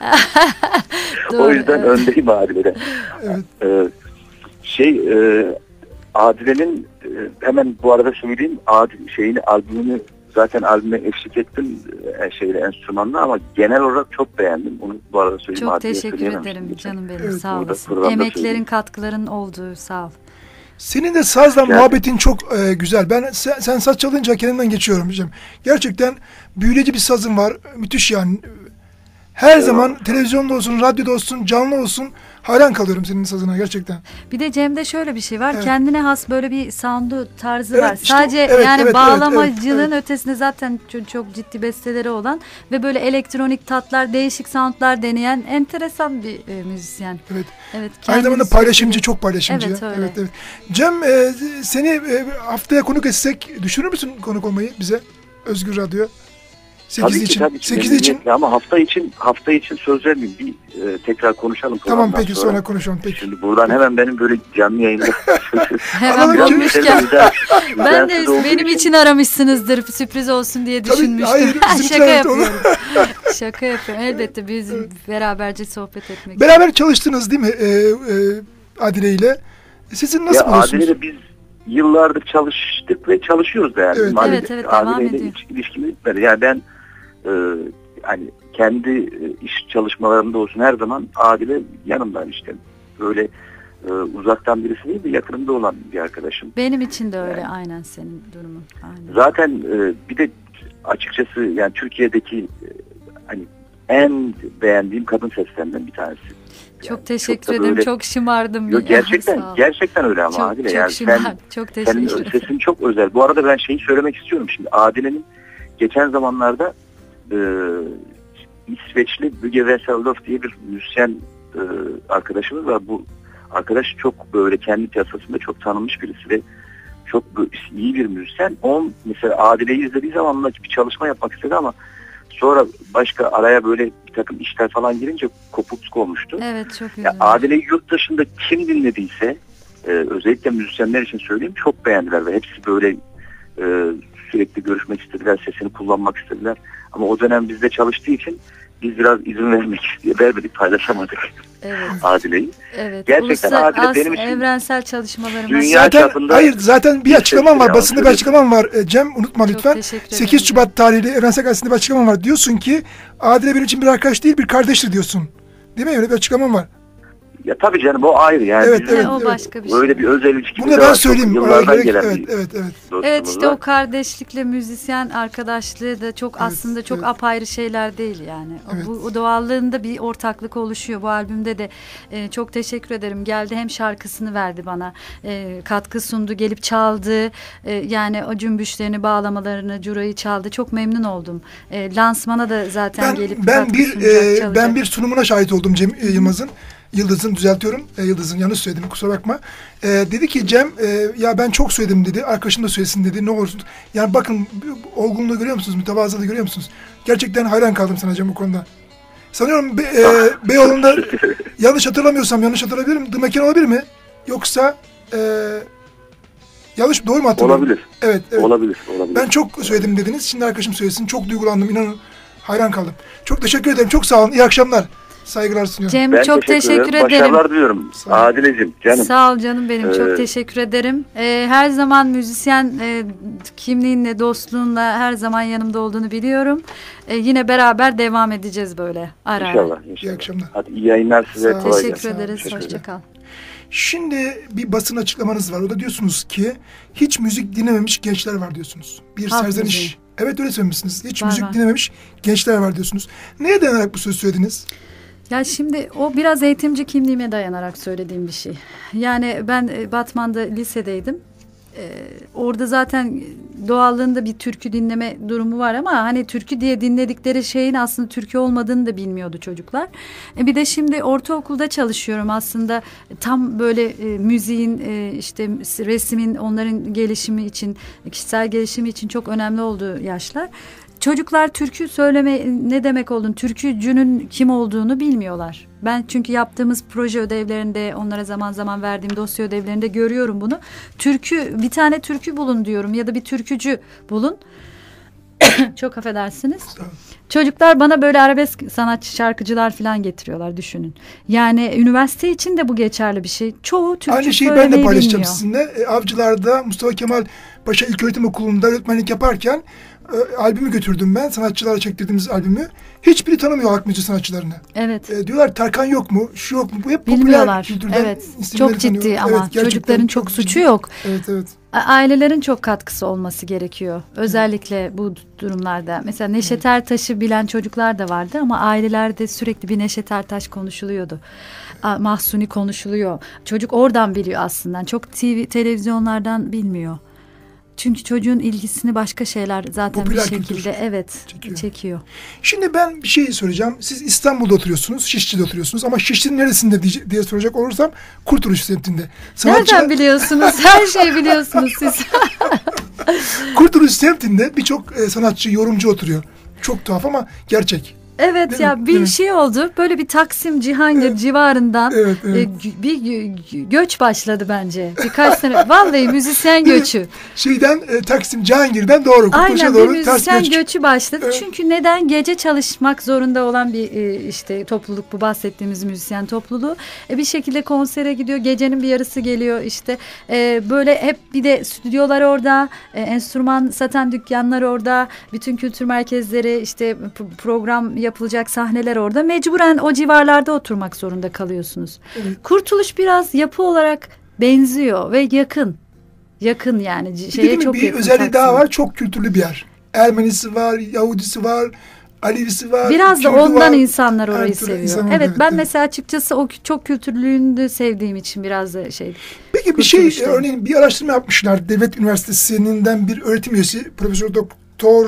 O yüzden evet. öndeyim Adile'de. Evet. E, şey e, Adile'nin e, hemen bu arada söyleyeyim, Adile şeyini albümünü zaten albüme eşlik ettim e, şeyle enstrümanla ama genel olarak çok beğendim. Onu bu arada söyleyeyim. Çok teşekkür ederim canım benim. Evet, sağ olasın. Emeklerin, katkıların olduğu, sağ ol. Senin de sazla yani. Muhabbetin çok e, güzel. Ben sen, sen saz çalınca kendimden geçiyorum diyeceğim. Gerçekten büyüleyici bir sazın var. Müthiş yani. Her evet. zaman televizyonda olsun, radyoda olsun, canlı olsun hayran kalıyorum senin sazına gerçekten. Bir de Cem'de şöyle bir şey var. Evet. Kendine has böyle bir sound'u tarzı Evet, var. işte Sadece evet, yani evet, bağlamacılığın evet, evet. ötesinde zaten çok, çok ciddi besteleri olan ve böyle elektronik tatlar, değişik sound'lar deneyen enteresan bir e, müzisyen. Evet. Evet. Aynı zamanda kendini paylaşımcı, sürekli- çok paylaşımcı. Evet, öyle. evet, evet. Cem, e, seni e, haftaya konuk etsek düşünür müsün konuk olmayı bize? Özgür Radyo. Tabii sekizli ki, için. tabii ki. sekizli için. Memnuniyetle. Ama hafta için hafta için söz vermeyeyim. Bir e, tekrar konuşalım. Tamam programdan peki sonra konuşalım peki. Şimdi buradan hemen benim böyle canlı yayında Hemen Anladım ki- bulmuşken. Ben de düzensiz olduğu benim için aramışsınızdır sürpriz olsun diye Tabii, düşünmüştüm. hayır, bizim için Şaka evet, onu- yapıyorum. Şaka yapıyorum. Elbette biz beraberce sohbet etmek. Beraber çalıştınız değil mi e, e, Adile ile? Sizin nasıl Ya buluyorsunuz? Adile'yle biz yıllardır çalıştık ve çalışıyoruz da yani. Evet. Adile- Evet, evet, devam Adile'yle ediyor. hiç ilişkimiz bitmedi. Yani ben e, hani kendi e, iş çalışmalarımda olsun her zaman Adile yanımdan işte. Böyle e, uzaktan birisi değil de yakınımda olan bir arkadaşım. Benim için de öyle aynen senin durumun. Aynen. Zaten e, bir de açıkçası yani Türkiye'deki e, hani en beğendiğim kadın seslerinden bir tanesi. Çok Yani teşekkür da ederim. böyle- Çok şımardım. Yok, Ya, gerçekten sağ ol. gerçekten öyle ama Çok, Adile çok yani şımar. sen Çok senin teşekkür ederim. sesin çok özel. Bu arada ben şeyi söylemek istiyorum şimdi. Adile'nin geçen zamanlarda e, İsveçli Müge Veseldoff diye bir müzisyen e, arkadaşımız var. Bu arkadaş çok böyle kendi piyasasında çok tanınmış birisi ve çok iyi bir müzisyen. On mesela Adile'yi izlediği zaman onunla bir çalışma yapmak istedi ama sonra başka araya böyle bir takım işler falan girince kopukluk olmuştu. Evet çok Ya üzüldüm. Adile'yi yurt dışında kim dinlediyse e, özellikle müzisyenler için söyleyeyim çok beğendiler ve hepsi böyle e, sürekli görüşmek istediler, sesini kullanmak istediler. Ama o dönem bizde çalıştığı için biz biraz izin vermek diye vermedik, paylaşamadık Evet. Adile'yi. Evet. Gerçekten Adile Uluslararası benim için evrensel çalışmalarımız. dünya Zaten çapında hayır zaten bir açıklaman var. ya, Basında bir söyle. açıklaman var. E, Cem unutma Çok lütfen. teşekkür ederim. sekiz Şubat tarihli Evrensel Gazetesi'nde bir açıklaman var. Diyorsun ki Adile benim için bir arkadaş değil bir kardeştir diyorsun. Değil mi? Öyle bir açıklaman var. ya tabii canım o ayrı yani. Evet, Bizim evet, o evet. başka bir şey. öyle bir özel ilişkimiz Bunu da var. ben Çok söyleyeyim. Yıllardan Araya gerek- gelen evet, bir evet, evet. dostluğumuz Evet işte var. o kardeşlikle müzisyen arkadaşlığı da çok Evet, aslında çok evet. apayrı şeyler değil yani. O- Evet. Bu o doğallığında bir ortaklık oluşuyor. Bu albümde de e, çok teşekkür ederim. Geldi hem şarkısını verdi bana. E, katkı sundu, gelip çaldı. E, yani o cümbüşlerini, bağlamalarını, curayı çaldı. Çok memnun oldum. E, lansmana da zaten Ben gelip ben katkı bir sunacak, e, çalacak. ben bir sunumuna şahit oldum Cem e, Yılmaz'ın. Yıldız'ın düzeltiyorum. E, Yıldız'ın yanlış söyledim kusura bakma. E, dedi ki Cem e, ya ben çok söyledim dedi. Arkadaşım da söylesin dedi. Ne olursun. Yani bakın olgunluğu görüyor musunuz? Mütevazılığı görüyor musunuz? Gerçekten hayran kaldım sana Cem bu konuda. Sanıyorum Be, e, Beyoğlu'nda yanlış hatırlamıyorsam yanlış hatırlayabilirim. The Mekan olabilir mi? Yoksa e, yanlış doğru mu hatırlıyorum? Olabilir. Evet, evet. Olabilir. Olabilir. Ben çok söyledim dediniz. Şimdi arkadaşım söylesin. Çok duygulandım. İnanın hayran kaldım. Çok teşekkür ederim. Çok sağ olun. İyi akşamlar. Saygılar sunuyorum. Cem Ben çok teşekkür, ederim. Başarılar diliyorum. Sağ ol. Adile'cim canım. Sağ ol canım benim. Ee, Çok teşekkür ederim. Ee, her zaman müzisyen e, kimliğinle, dostluğunla her zaman yanımda olduğunu biliyorum. Ee, yine beraber devam edeceğiz böyle ara ara. İnşallah. İyi inşallah. akşamlar. Hadi iyi yayınlar size. Sağ ol. Kolay Teşekkür gelsin. ederiz. Teşekkür ederim. Hoşça kal. Şimdi bir basın açıklamanız var. O da diyorsunuz ki hiç müzik dinlememiş gençler var diyorsunuz. Bir Halk serzeniş. müziği. Evet öyle söylemişsiniz. Hiç Var, müzik var. dinlememiş gençler var diyorsunuz. Neye dayanarak bu sözü söylediniz? Ya şimdi o biraz eğitimci kimliğime dayanarak söylediğim bir şey. Yani ben e, Batman'da lisedeydim. Ee, orada zaten doğallığında bir türkü dinleme durumu var ama hani türkü diye dinledikleri şeyin aslında türkü olmadığını da bilmiyordu çocuklar. E, bir de şimdi ortaokulda çalışıyorum aslında tam böyle e, müziğin e, işte resmin onların gelişimi için kişisel gelişimi için çok önemli olduğu yaşlar. Çocuklar türkü söyleme ne demek olduğunu, türkücünün kim olduğunu bilmiyorlar. Ben çünkü yaptığımız proje ödevlerinde, onlara zaman zaman verdiğim dosya ödevlerinde görüyorum bunu. Türkü, bir tane türkü bulun diyorum ya da bir türkücü bulun. Çok affedersiniz. Çocuklar bana böyle arabesk sanatçı, şarkıcılar falan getiriyorlar düşünün. Yani üniversite için de bu geçerli bir şey. Çoğu türkü Aynı şeyi ben söylemeyi de paylaşacağım bilmiyor. sizinle. E, Avcılar'da Mustafa Kemal Paşa İlköğretim Okulu'nda öğretmenlik yaparken e, albümü götürdüm ben. Sanatçılara çektirdiğimiz albümü. Hiçbiri tanımıyor halk müziği sanatçılarını. Evet. E, diyorlar Tarkan yok mu? Şu yok mu? Bu hep popüler Bilmiyorlar. kültürden Evet. isimleri Çok ciddi tanıyor. ama Evet, gerçekten çocukların çok ciddi. suçu yok. Evet evet. A- Ailelerin çok katkısı olması gerekiyor. Özellikle bu durumlarda. Mesela Neşet Ertaş'ı bilen çocuklar da vardı ama ailelerde sürekli bir Neşet Ertaş konuşuluyordu. Mahsuni konuşuluyor. Çocuk oradan biliyor aslında. Çok T V, televizyonlardan bilmiyor. Çünkü çocuğun ilgisini başka şeyler zaten Popüler bir şekilde kültür evet çekiyor. çekiyor. Şimdi ben bir şey soracağım. Siz İstanbul'da oturuyorsunuz, Şişli'de oturuyorsunuz ama Şişli'nin neresinde diye, diye soracak olursam Kurtuluş semtinde. Nereden biliyorsunuz? Her şeyi biliyorsunuz siz. Kurtuluş semtinde birçok e, sanatçı, yorumcu oturuyor. Çok tuhaf ama gerçek. Evet Değil ya mi? bir Değil mi? şey oldu. Böyle bir Taksim Cihangir Evet. civarından Evet, evet. e, gü- bir gö- göç başladı bence. Birkaç sene. Vallahi müzisyen Değil mi? göçü. Şeyden e, Taksim Cihangir'den doğru. Kurtuluş'a Aynen bir doğru ters müzisyen göç. göçü başladı. Evet. Çünkü neden? Gece çalışmak zorunda olan bir e, işte topluluk, bu bahsettiğimiz müzisyen topluluğu. E, bir şekilde konsere gidiyor. Gecenin bir yarısı geliyor işte. E, böyle hep bir de stüdyolar orada. E, enstrüman satan dükkanlar orada. Bütün kültür merkezleri, işte p- program yapılacak sahneler orada. Mecburen o civarlarda oturmak zorunda kalıyorsunuz. Evet. Kurtuluş biraz yapı olarak benziyor ve yakın. Yakın yani. Bir, Şeye de çok bir yakın özelliği daha Taksim'e. var. Çok kültürlü bir yer. Ermenisi var, Yahudisi var, Alevisi var. Biraz da Kürdü ondan var. insanlar orayı Her türlü seviyor. insan var, evet, evet, ben evet. mesela açıkçası o çok kültürlüğünü de sevdiğim için biraz da şey. Peki bir şey, Kurtuluş'ta. e, örneğin bir araştırma yapmışlar. Devlet Üniversitesi'nden bir öğretim üyesi, Profesör Doktor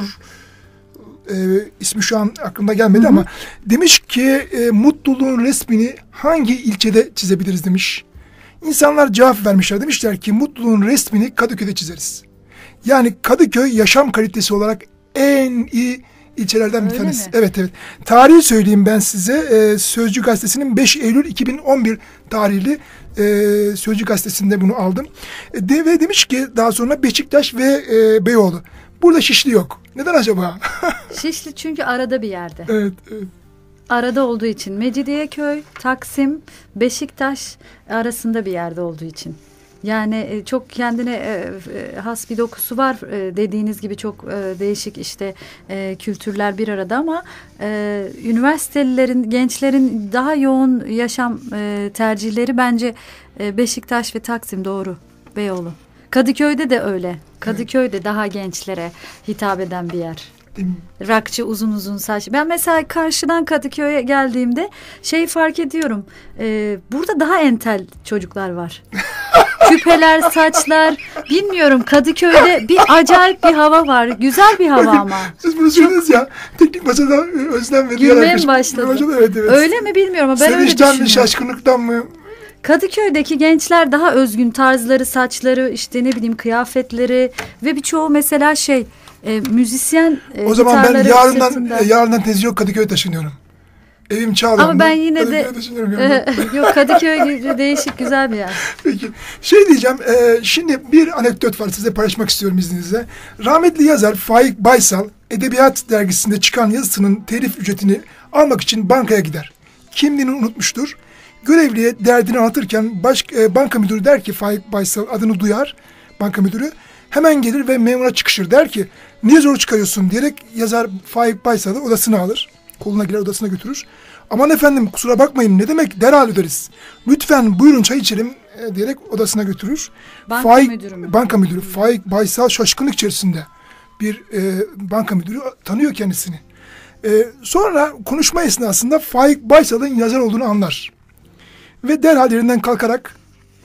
e, ismi şu an aklımda gelmedi Hı hı. ama demiş ki e, mutluluğun resmini hangi ilçede çizebiliriz demiş. İnsanlar cevap vermişler. Demişler ki mutluluğun resmini Kadıköy'de çizeriz. Yani Kadıköy yaşam kalitesi olarak en iyi ilçelerden bir Öyle tanesi. mi? Evet evet. Tarihi söyleyeyim ben size. Ee, Sözcü Gazetesi'nin beş Eylül iki bin on bir tarihli e, Sözcü Gazetesi'nde bunu aldım. E, de, ve demiş ki daha sonra Beşiktaş ve e, Beyoğlu. Burada Şişli yok. Neden acaba? Şişli çünkü arada bir yerde. evet, evet. Arada olduğu için. Mecidiyeköy, Taksim, Beşiktaş arasında bir yerde olduğu için. Yani e, çok kendine e, e, has bir dokusu var. E, dediğiniz gibi çok e, değişik işte e, kültürler bir arada ama e, üniversitelilerin, gençlerin daha yoğun yaşam e, tercihleri bence e, Beşiktaş ve Taksim, doğru. Beyoğlu. Kadıköy'de de öyle. Kadıköy'de daha gençlere hitap eden bir yer. Değil mi? Rakçı, uzun uzun saç. Ben mesela karşıdan Kadıköy'e geldiğimde şey fark ediyorum. E, burada daha entel çocuklar var. Küpeler, saçlar. Bilmiyorum, Kadıköy'de bir acayip bir hava var. Güzel bir hava ama. Siz bunu söylediniz ya. Teknik masada e, özlem ve diğer Gülmeye mi arkadaşım- başladı? başladı? Evet, evet. Öyle mi bilmiyorum ama ben öyle Sevinçten mi, düşünüyorum. şaşkınlıktan mı? Kadıköy'deki gençler daha özgün, tarzları, saçları, işte ne bileyim kıyafetleri ve birçoğu mesela şey e, müzisyen e, O zaman ben gitarları yarından sırtında. e, yarından tezi yok Kadıköy'e taşınıyorum. Evim Çağlayan'da. Ama ben yine de Kadıköy'e taşınıyorum yani. yok, Kadıköy gibi değişik güzel bir yer. Peki. Şey diyeceğim. e, şimdi bir anekdot var, size paylaşmak istiyorum izninizle. Rahmetli yazar Faik Baysal Edebiyat Dergisi'nde çıkan yazısının telif ücretini almak için bankaya gider. Kimliğini unutmuştur. Görevliye derdini anlatırken baş, e, banka müdürü der ki, Faik Baysal adını duyar banka müdürü. Hemen gelir ve memura çıkışır, der ki niye zor çıkarıyorsun diyerek yazar Faik Baysal'ı odasına alır. Koluna girer, odasına götürür. Aman efendim kusura bakmayın, ne demek, derhal öderiz. Lütfen buyurun çay içelim e, diyerek odasına götürür. Banka Faik, müdürü mü? Banka müdürü Faik Baysal şaşkınlık içerisinde. Bir e, banka müdürü tanıyor kendisini. E, sonra konuşma esnasında Faik Baysal'ın yazar olduğunu anlar. Ve derhal yerinden kalkarak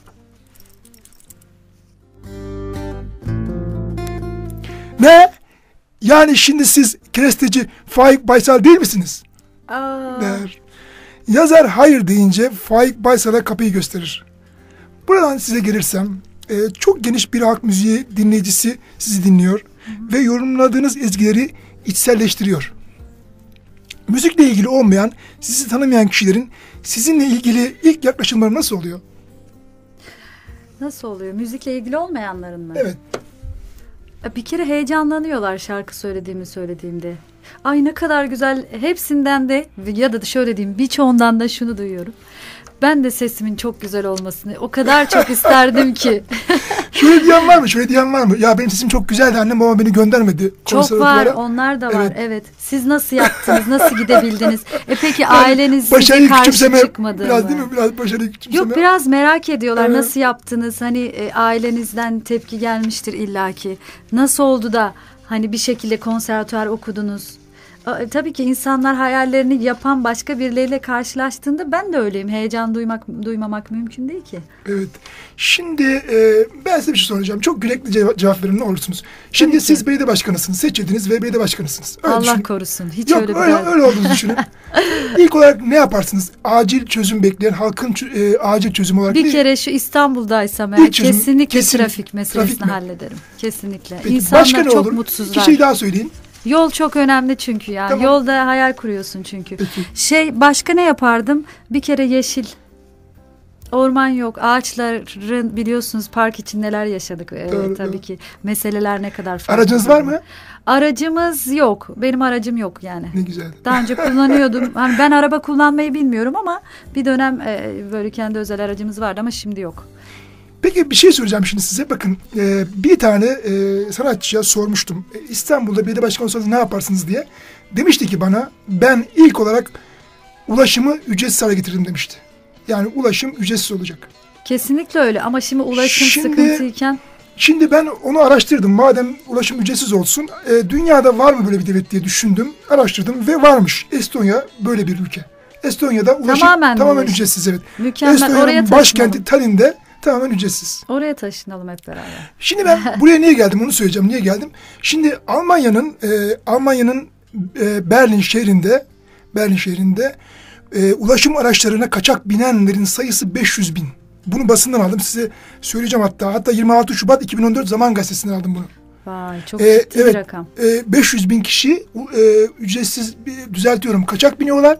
ne? Yani şimdi siz keresteci Faik Baysal değil misiniz? Aa, Der. Yazar hayır deyince Faik Baysal'a kapıyı gösterir. Buradan size gelirsem e, çok geniş bir halk müziği dinleyicisi sizi dinliyor ve yorumladığınız ezgileri içselleştiriyor. Müzikle ilgili olmayan, sizi tanımayan kişilerin sizinle ilgili ilk yaklaşımları nasıl oluyor? nasıl oluyor? Müzikle ilgili olmayanların mı? Evet. Bir kere heyecanlanıyorlar şarkı söylediğimi söylediğimde. Ay ne kadar güzel, hepsinden de ya da şöyle diyeyim, birçoğundan da şunu duyuyorum. Ben de sesimin çok güzel olmasını o kadar çok isterdim ki. Şöyle diyen var mı? Şöyle diyen var mı? Ya benim sesim çok güzeldi, annem babam beni göndermedi. Çok var, konservatuvara. onlar da var. Evet. Evet. Siz nasıl yaptınız? Nasıl gidebildiniz? E peki aileniz size Başarıyı karşı küçümseme, çıkmadı biraz mı? değil mi? Biraz başarıyı küçümseme. Yok, biraz merak ediyorlar, Evet. nasıl yaptınız? Hani e, ailenizden tepki gelmiştir illaki. Nasıl oldu da hani bir şekilde konservatuvar okudunuz? Tabii ki insanlar hayallerini yapan başka birileriyle karşılaştığında ben de öyleyim. Heyecan duymak duymamak mümkün değil ki. Evet. Şimdi e, ben size bir şey soracağım. Çok yürekli cevap, cevap verin ne olursunuz. Şimdi Tabii siz ki. belediye başkanısınız. Seçildiniz ve belediye başkanısınız. Öyle Allah düşünün. korusun. Hiç Yok, öyle bir öyle, öyle olduğunu düşünün. İlk olarak ne yaparsınız? Acil çözüm bekleyen halkın e, acil çözüm olarak. Bir ne? kere şu İstanbul'daysam eğer çözüm, kesinlikle kesin, trafik meselesini trafik hallederim. Kesinlikle. Peki, İnsanlar başka ne çok olur? mutsuzlar. İki şey daha söyleyin. Yol çok önemli çünkü ya. Tamam. Yolda hayal kuruyorsun çünkü. Peki. Şey başka ne yapardım? Bir kere yeşil. Orman yok. Ağaçların biliyorsunuz park için neler yaşadık. Ee, Doğru, tabii doğru. ki meseleler ne kadar farklı. Aracınız var mı? Aracımız yok. Benim aracım yok yani. Ne güzel. Daha önce kullanıyordum. Hani ben araba kullanmayı bilmiyorum ama bir dönem e, böyle kendi özel aracımız vardı ama şimdi yok. Peki bir şey soracağım şimdi size. Bakın e, bir tane e, sanatçıya sormuştum. E, İstanbul'da belediye başkanı olsanız ne yaparsınız diye. Demişti ki bana ben ilk olarak ulaşımı ücretsiz hale getiririm demişti. Yani ulaşım ücretsiz olacak. Kesinlikle öyle ama şimdi ulaşım Şimdi- sıkıntıyken Şimdi ben onu araştırdım. Madem ulaşım ücretsiz olsun, e, dünyada var mı böyle bir devlet diye düşündüm, araştırdım ve varmış. Estonya böyle bir ülke. Estonya'da ulaşım Tamamen tamamen, ulaşım. ücretsiz, evet. mükemmel oraya Estonya'nın taşınalım. başkenti Tallinn'de tamamen ücretsiz. Oraya taşınalım hep beraber. Şimdi ben buraya niye geldim onu söyleyeceğim. Niye geldim? Şimdi Almanya'nın e, Almanya'nın e, Berlin şehrinde Berlin şehrinde e, ulaşım araçlarına kaçak binenlerin sayısı beş yüz bin. Bunu basından aldım. Size söyleyeceğim hatta. Hatta yirmi altı Şubat iki bin on dört Zaman Gazetesi'nden aldım bunu. Vay çok Ee, ciddi evet, bir rakam. e, beş yüz bin kişi e, ücretsiz, bir- düzeltiyorum, kaçak biniyorlar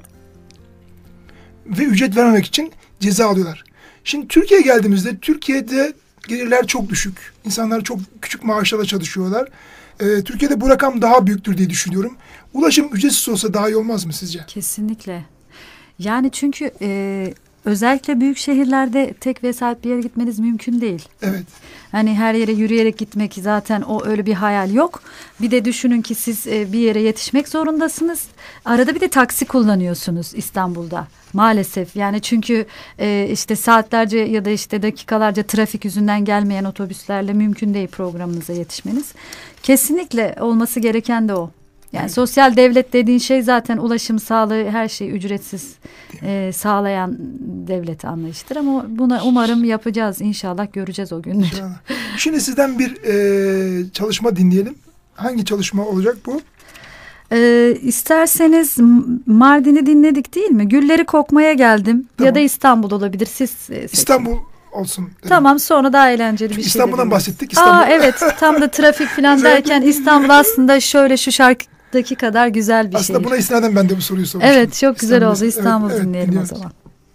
ve ücret vermemek için ceza alıyorlar. Şimdi Türkiye'ye geldiğimizde Türkiye'de gelirler çok düşük. İnsanlar çok küçük maaşlarla çalışıyorlar. E, Türkiye'de bu rakam daha büyüktür diye düşünüyorum. Ulaşım ücretsiz olsa daha iyi olmaz mı sizce? Kesinlikle. Yani çünkü e, özellikle büyük şehirlerde tek vesait bir yere gitmeniz mümkün değil. Evet. Hani her yere yürüyerek gitmek zaten o öyle bir hayal yok. Bir de düşünün ki siz e, bir yere yetişmek zorundasınız. Arada bir de taksi kullanıyorsunuz İstanbul'da. Maalesef yani çünkü e, işte saatlerce ya da işte dakikalarca trafik yüzünden gelmeyen otobüslerle mümkün değil programınıza yetişmeniz. Kesinlikle olması gereken de o. Yani evet. Sosyal devlet dediğin şey zaten ulaşım, sağlığı, her şeyi ücretsiz e, sağlayan devlet anlayıştır. Ama buna umarım yapacağız. İnşallah göreceğiz o günleri. İnşallah. Şimdi sizden bir e, çalışma dinleyelim. Hangi çalışma olacak bu? E, isterseniz Mardin'i dinledik değil mi? Gülleri kokmaya geldim. Tamam. Ya da İstanbul olabilir. Siz seçin. İstanbul olsun. Dedim. Tamam, sonra daha eğlenceli Çünkü bir şey. İstanbul'dan bahsettik. İstanbul. Aa, evet, tam da trafik falan derken İstanbul aslında şöyle şu şarkıdaki kadar güzel bir şey. Aslında şehir. Buna istinaden ben de bu soruyu sormuştum. Evet, çok güzel İstanbul, oldu. İstanbul evet, dinleyelim evet, o zaman.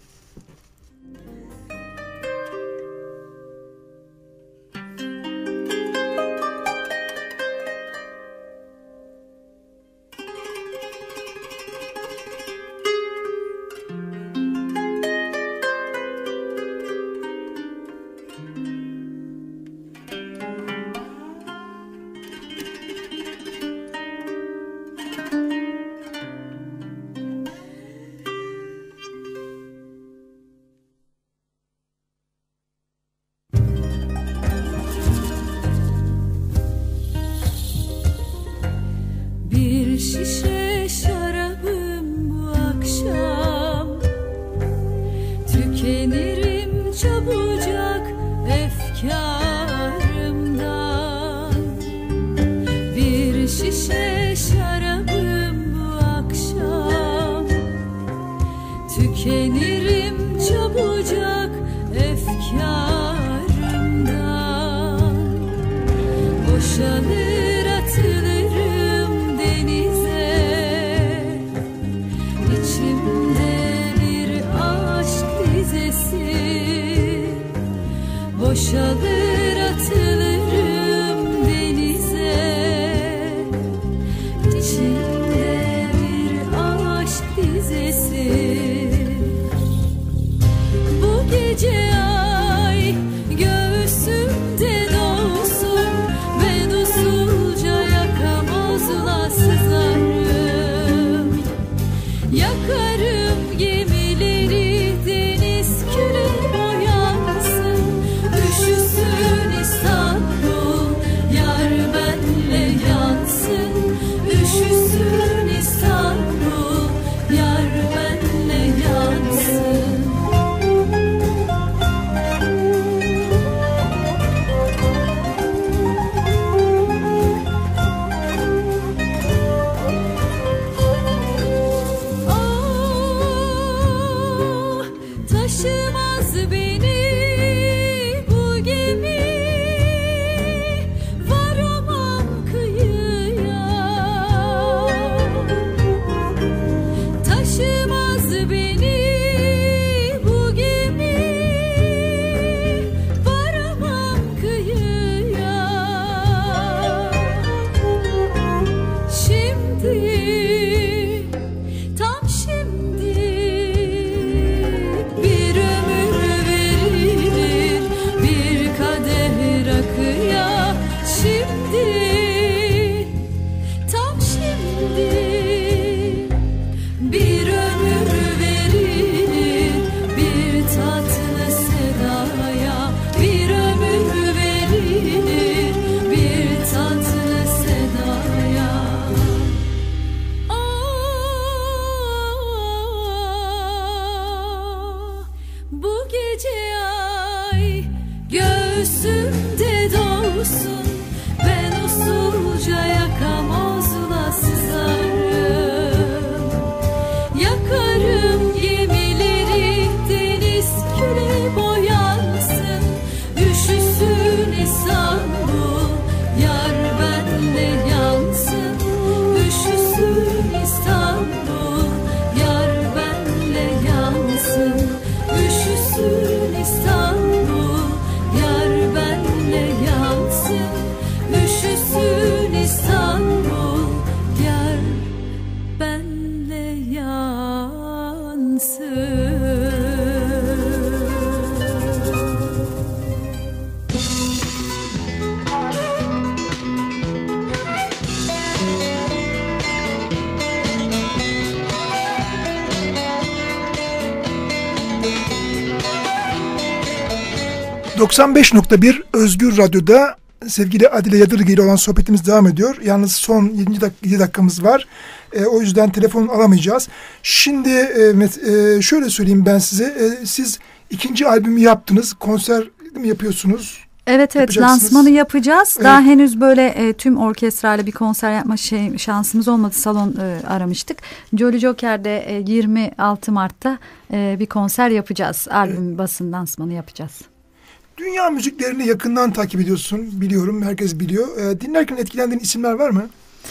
Bir şişe şarabım bu akşam, tükenirim çabucak efkarımdan. Bir şişe şarabım bu akşam, tükenirim çabucak efkarımdan. Boşalır atılırım denize, içimde bir aşk dizesi. Boşalır atılırım denize, içimde bir aşk dizesi. Bu gece ay göğsümde dolsun, ben usulca yakamozla sızarım. Yakarım gemileri, deniz küle boyansın, üşüsün İstanbul. üşüsün de doğsun, ben usulca yakamozla sızarım. Yakarım gemileri, deniz küle boyansın, üşüsün İstanbul, yar benle yansın. Üşüsün İstanbul, yar benle yansın. Üşüsün İstanbul, yar benle yansın. Üşüsün İstanbul, yar benle yansın. doksan beş nokta bir Özgür Radyo'da sevgili Adile Yadırgı ile olan sohbetimiz devam ediyor. Yalnız son yedi dak- dakikamız var. E, o yüzden telefonu alamayacağız. Şimdi e, e, şöyle söyleyeyim ben size. E, siz ikinci albümü yaptınız. Konser mi yapıyorsunuz? Evet evet, Yapacaksınız. lansmanı yapacağız. Evet. Daha henüz böyle e, tüm orkestrayla bir konser yapma şey şansımız olmadı. Salon e, aramıştık. Jolly Joker'de e, yirmi altı Mart'ta e, bir konser yapacağız. Albüm evet. basın lansmanı yapacağız. Dünya müziklerini yakından takip ediyorsun. Biliyorum, herkes biliyor. E, dinlerken etkilendiğin isimler var mı?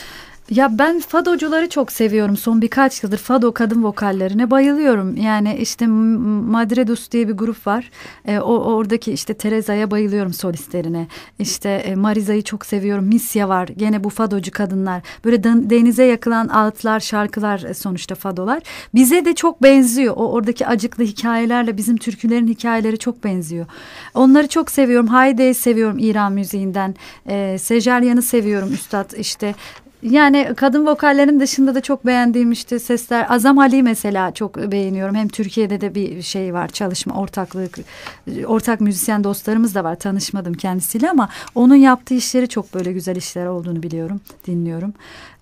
Ya ben fadocuları çok seviyorum. Son birkaç yıldır fado kadın vokallerine bayılıyorum. Yani işte Madredus diye bir grup var. E, o oradaki işte Teresa'ya bayılıyorum, solistlerine. İşte e, Mariza'yı çok seviyorum. Misya var. Gene bu fadocu kadınlar. Böyle denize yakılan ağıtlar, şarkılar e, sonuçta fadolar. Bize de çok benziyor. O oradaki acıklı hikayelerle bizim türkülerin hikayeleri çok benziyor. Onları çok seviyorum. Hayde'yi seviyorum İran müziğinden. E, Sejeryan'ı seviyorum üstad işte. Yani kadın vokallerin dışında da çok beğendiğim işte sesler. Azam Ali mesela çok beğeniyorum. Hem Türkiye'de de bir şey var, çalışma, ortaklık, ortak müzisyen dostlarımız da var. Tanışmadım kendisiyle ama onun yaptığı işleri çok böyle güzel işler olduğunu biliyorum, dinliyorum.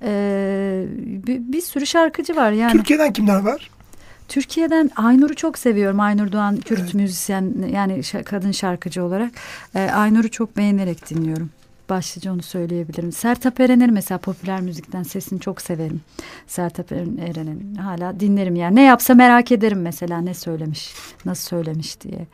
Ee, bir, bir sürü şarkıcı var yani. Türkiye'den kimler var? Türkiye'den Aynur'u çok seviyorum. Aynur Doğan, Kürt evet. müzisyen, yani kadın şarkıcı olarak. Ee, Aynur'u çok beğenerek dinliyorum. Başlıca onu söyleyebilirim. Sertab Erener mesela, popüler müzikten sesini çok severim. Sertab Erener'in hala dinlerim yani. Ne yapsa merak ederim mesela, ne söylemiş, nasıl söylemiş diye.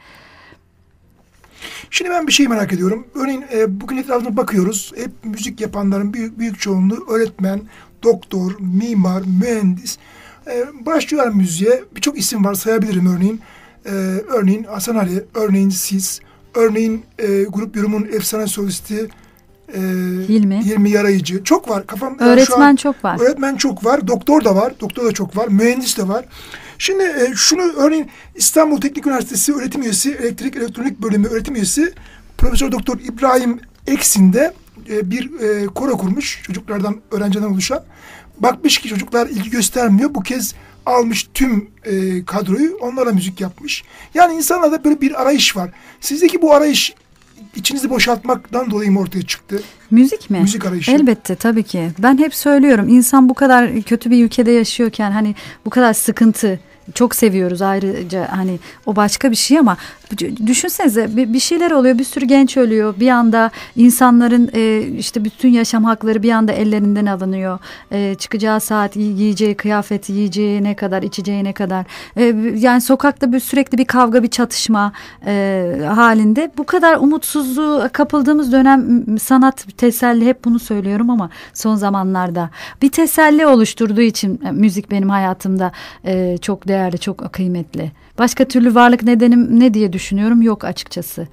Şimdi ben bir şey merak ediyorum. Örneğin e, bugün etrafına bakıyoruz. Hep müzik yapanların büyük büyük çoğunluğu öğretmen, doktor, mimar, mühendis. E, başlıyorlar müziğe. Birçok isim var, sayabilirim örneğin. E, örneğin Hasan Ali, örneğin siz, örneğin e, grup yorumun efsane solisti Ee, Hilmi. Hilmi Yarayıcı. Çok var. Kafam, öğretmen yani çok var. Öğretmen çok var. Doktor da var. Doktor da çok var. Mühendis de var. Şimdi e, şunu örneğin İstanbul Teknik Üniversitesi öğretim üyesi, elektrik elektronik bölümü öğretim üyesi Profesör Doktor İbrahim Eksin de e, bir e, koro kurmuş. Çocuklardan, öğrenciden oluşan. Bakmış ki çocuklar ilgi göstermiyor. Bu kez almış tüm e, kadroyu. Onlara müzik yapmış. Yani insanlarda böyle bir arayış var. Sizdeki bu arayış İçinizi boşaltmaktan dolayı mı ortaya çıktı? Müzik mi? Müzik arayışı. Elbette, tabii ki. Ben hep söylüyorum, insan bu kadar kötü bir ülkede yaşıyorken, hani bu kadar sıkıntı, çok seviyoruz ayrıca, hani o başka bir şey ama düşünsenize bir şeyler oluyor, bir sürü genç ölüyor, bir anda insanların e, işte bütün yaşam hakları bir anda ellerinden alınıyor, e, çıkacağı saat, yiyeceği kıyafeti, yiyeceği ne kadar, içeceği ne kadar, e, yani sokakta bir sürekli bir kavga, bir çatışma e, halinde. Bu kadar umutsuzluğu kapıldığımız dönem sanat teselli, hep bunu söylüyorum ama son zamanlarda bir teselli oluşturduğu için müzik benim hayatımda e, çok değerli, çok kıymetli. Başka türlü varlık nedenim ne diye düşünüyorum yok açıkçası.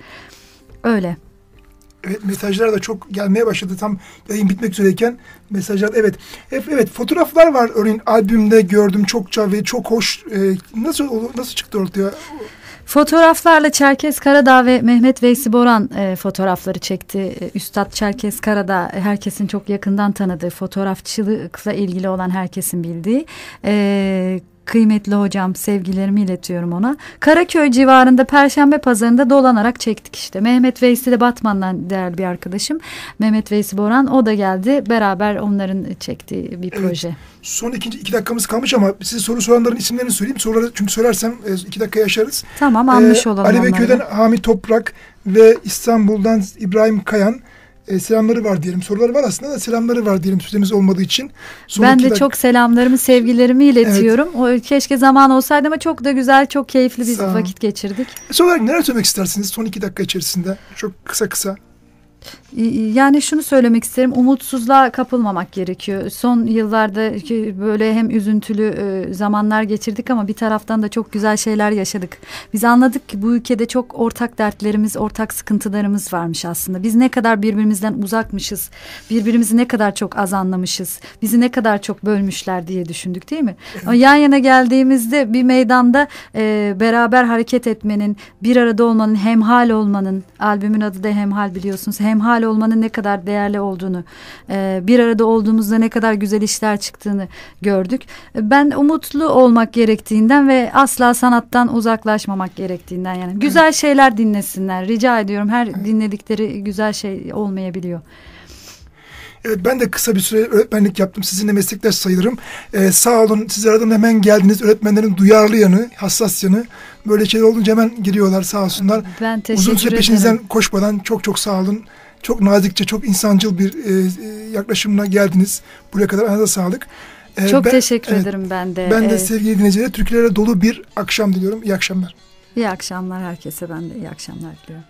Öyle. Evet, mesajlar da çok gelmeye başladı. Tam yayın bitmek üzereyken mesajlar, evet. Evet, evet fotoğraflar var örneğin albümde gördüm çokça ve çok hoş. Ee, nasıl nasıl çıktı ortaya? Fotoğraflarla Çerkes Karadağ ve Mehmet Veysi Boran e, fotoğrafları çekti. E, Üstad Çerkes Karadağ, herkesin çok yakından tanıdığı, fotoğrafçılıkla ilgili olan herkesin bildiği e, kıymetli hocam, sevgilerimi iletiyorum ona. Karaköy civarında Perşembe Pazarı'nda dolanarak çektik işte. Mehmet Veysi de Batman'dan değerli bir arkadaşım. Mehmet Veysi Boran, o da geldi. Beraber onların çektiği bir proje. Evet. Son ikinci iki dakikamız kalmış ama size soru soranların isimlerini söyleyeyim. Soruları çünkü söylersem iki dakika yaşarız. Tamam, almış ee, olalım Ali Beköy'den Hamit Toprak, ve İstanbul'dan İbrahim Kayan e, selamları var diyelim. Soruları var aslında da selamları var diyelim süremiz olmadığı için. Son Ben de dakika... çok selamlarımı, sevgilerimi iletiyorum. Evet. O, keşke zaman olsaydı ama çok da güzel, çok keyifli bir vakit geçirdik. Son olarak neler söylemek istersiniz son iki dakika içerisinde? Çok kısa kısa. Yani şunu söylemek isterim, umutsuzluğa kapılmamak gerekiyor. Son yıllarda böyle hem üzüntülü zamanlar geçirdik ama bir taraftan da çok güzel şeyler yaşadık. Biz anladık ki bu ülkede çok ortak dertlerimiz, ortak sıkıntılarımız varmış aslında. Biz ne kadar birbirimizden uzakmışız, birbirimizi ne kadar çok az anlamışız, bizi ne kadar çok bölmüşler diye düşündük, değil mi? Evet. Yan yana geldiğimizde bir meydanda e, beraber hareket etmenin, bir arada olmanın, hemhal olmanın, albümün adı da Hemhal biliyorsunuz, hemhal olmanın ne kadar değerli olduğunu, bir arada olduğumuzda ne kadar güzel işler çıktığını gördük. Ben umutlu olmak gerektiğinden ve asla sanattan uzaklaşmamak gerektiğinden yani. Güzel şeyler dinlesinler. Rica ediyorum. Her dinledikleri güzel şey olmayabiliyor. Evet, ben de kısa bir süre öğretmenlik yaptım. Sizinle meslektaş sayılırım. Ee, sağ olun. Siz aradım hemen geldiniz. Öğretmenlerin duyarlı yanı, hassas yanı. Böyle şeyler olunca hemen geliyorlar sağ olsunlar. Ben teşekkür Uzun süre ederim. peşinizden koşmadan çok çok sağ olun. Çok nazikçe, çok insancıl bir e, yaklaşımla geldiniz. Buraya kadar ayağınıza sağlık. Ee, çok ben, teşekkür evet, ederim ben de. Ben de evet. sevgili dinleyicilere türkülere dolu bir akşam diliyorum. İyi akşamlar. İyi akşamlar herkese. Ben de iyi akşamlar diliyorum.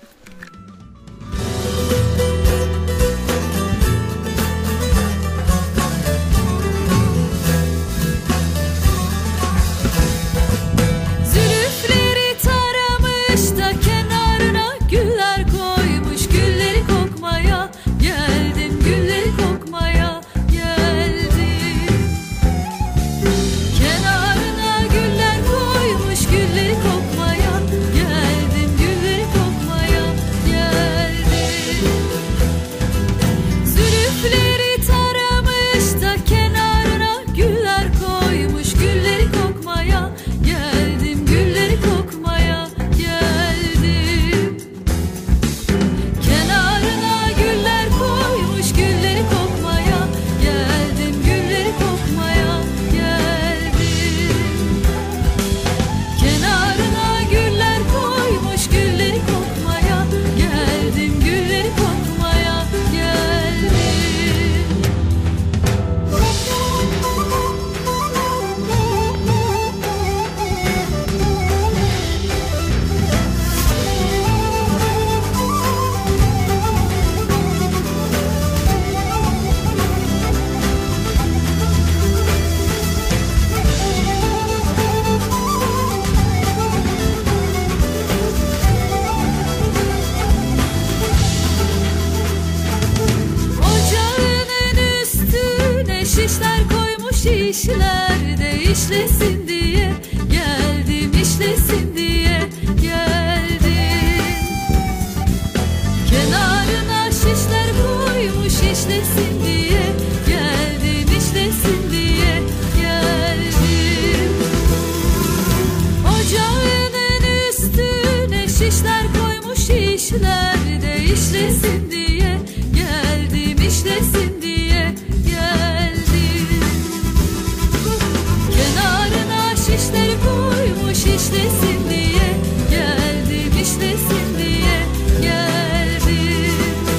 İşlerde işlesin diye geldim, işlesin diye geldim. Kenarına şişler koymuş işlesin diye geldim, işlesin diye geldim. Ocağının üstüne şişler koymuş işlerde işlesin diye geldim, işlesin diye geldim. Kenarına şişleri koymuş işlesin diye geldim, işlesin diye geldim.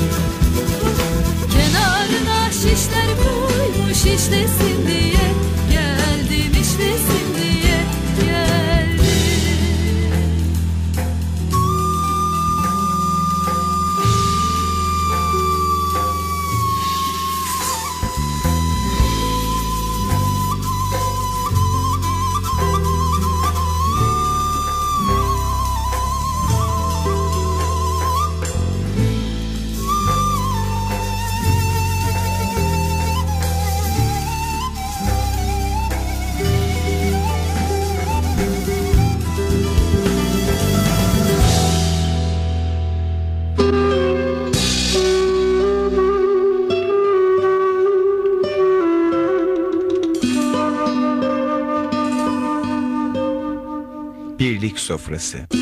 Kenarına şişleri koymuş işlesin diye geldim, işlesin diye geldim. Birlik sofrası.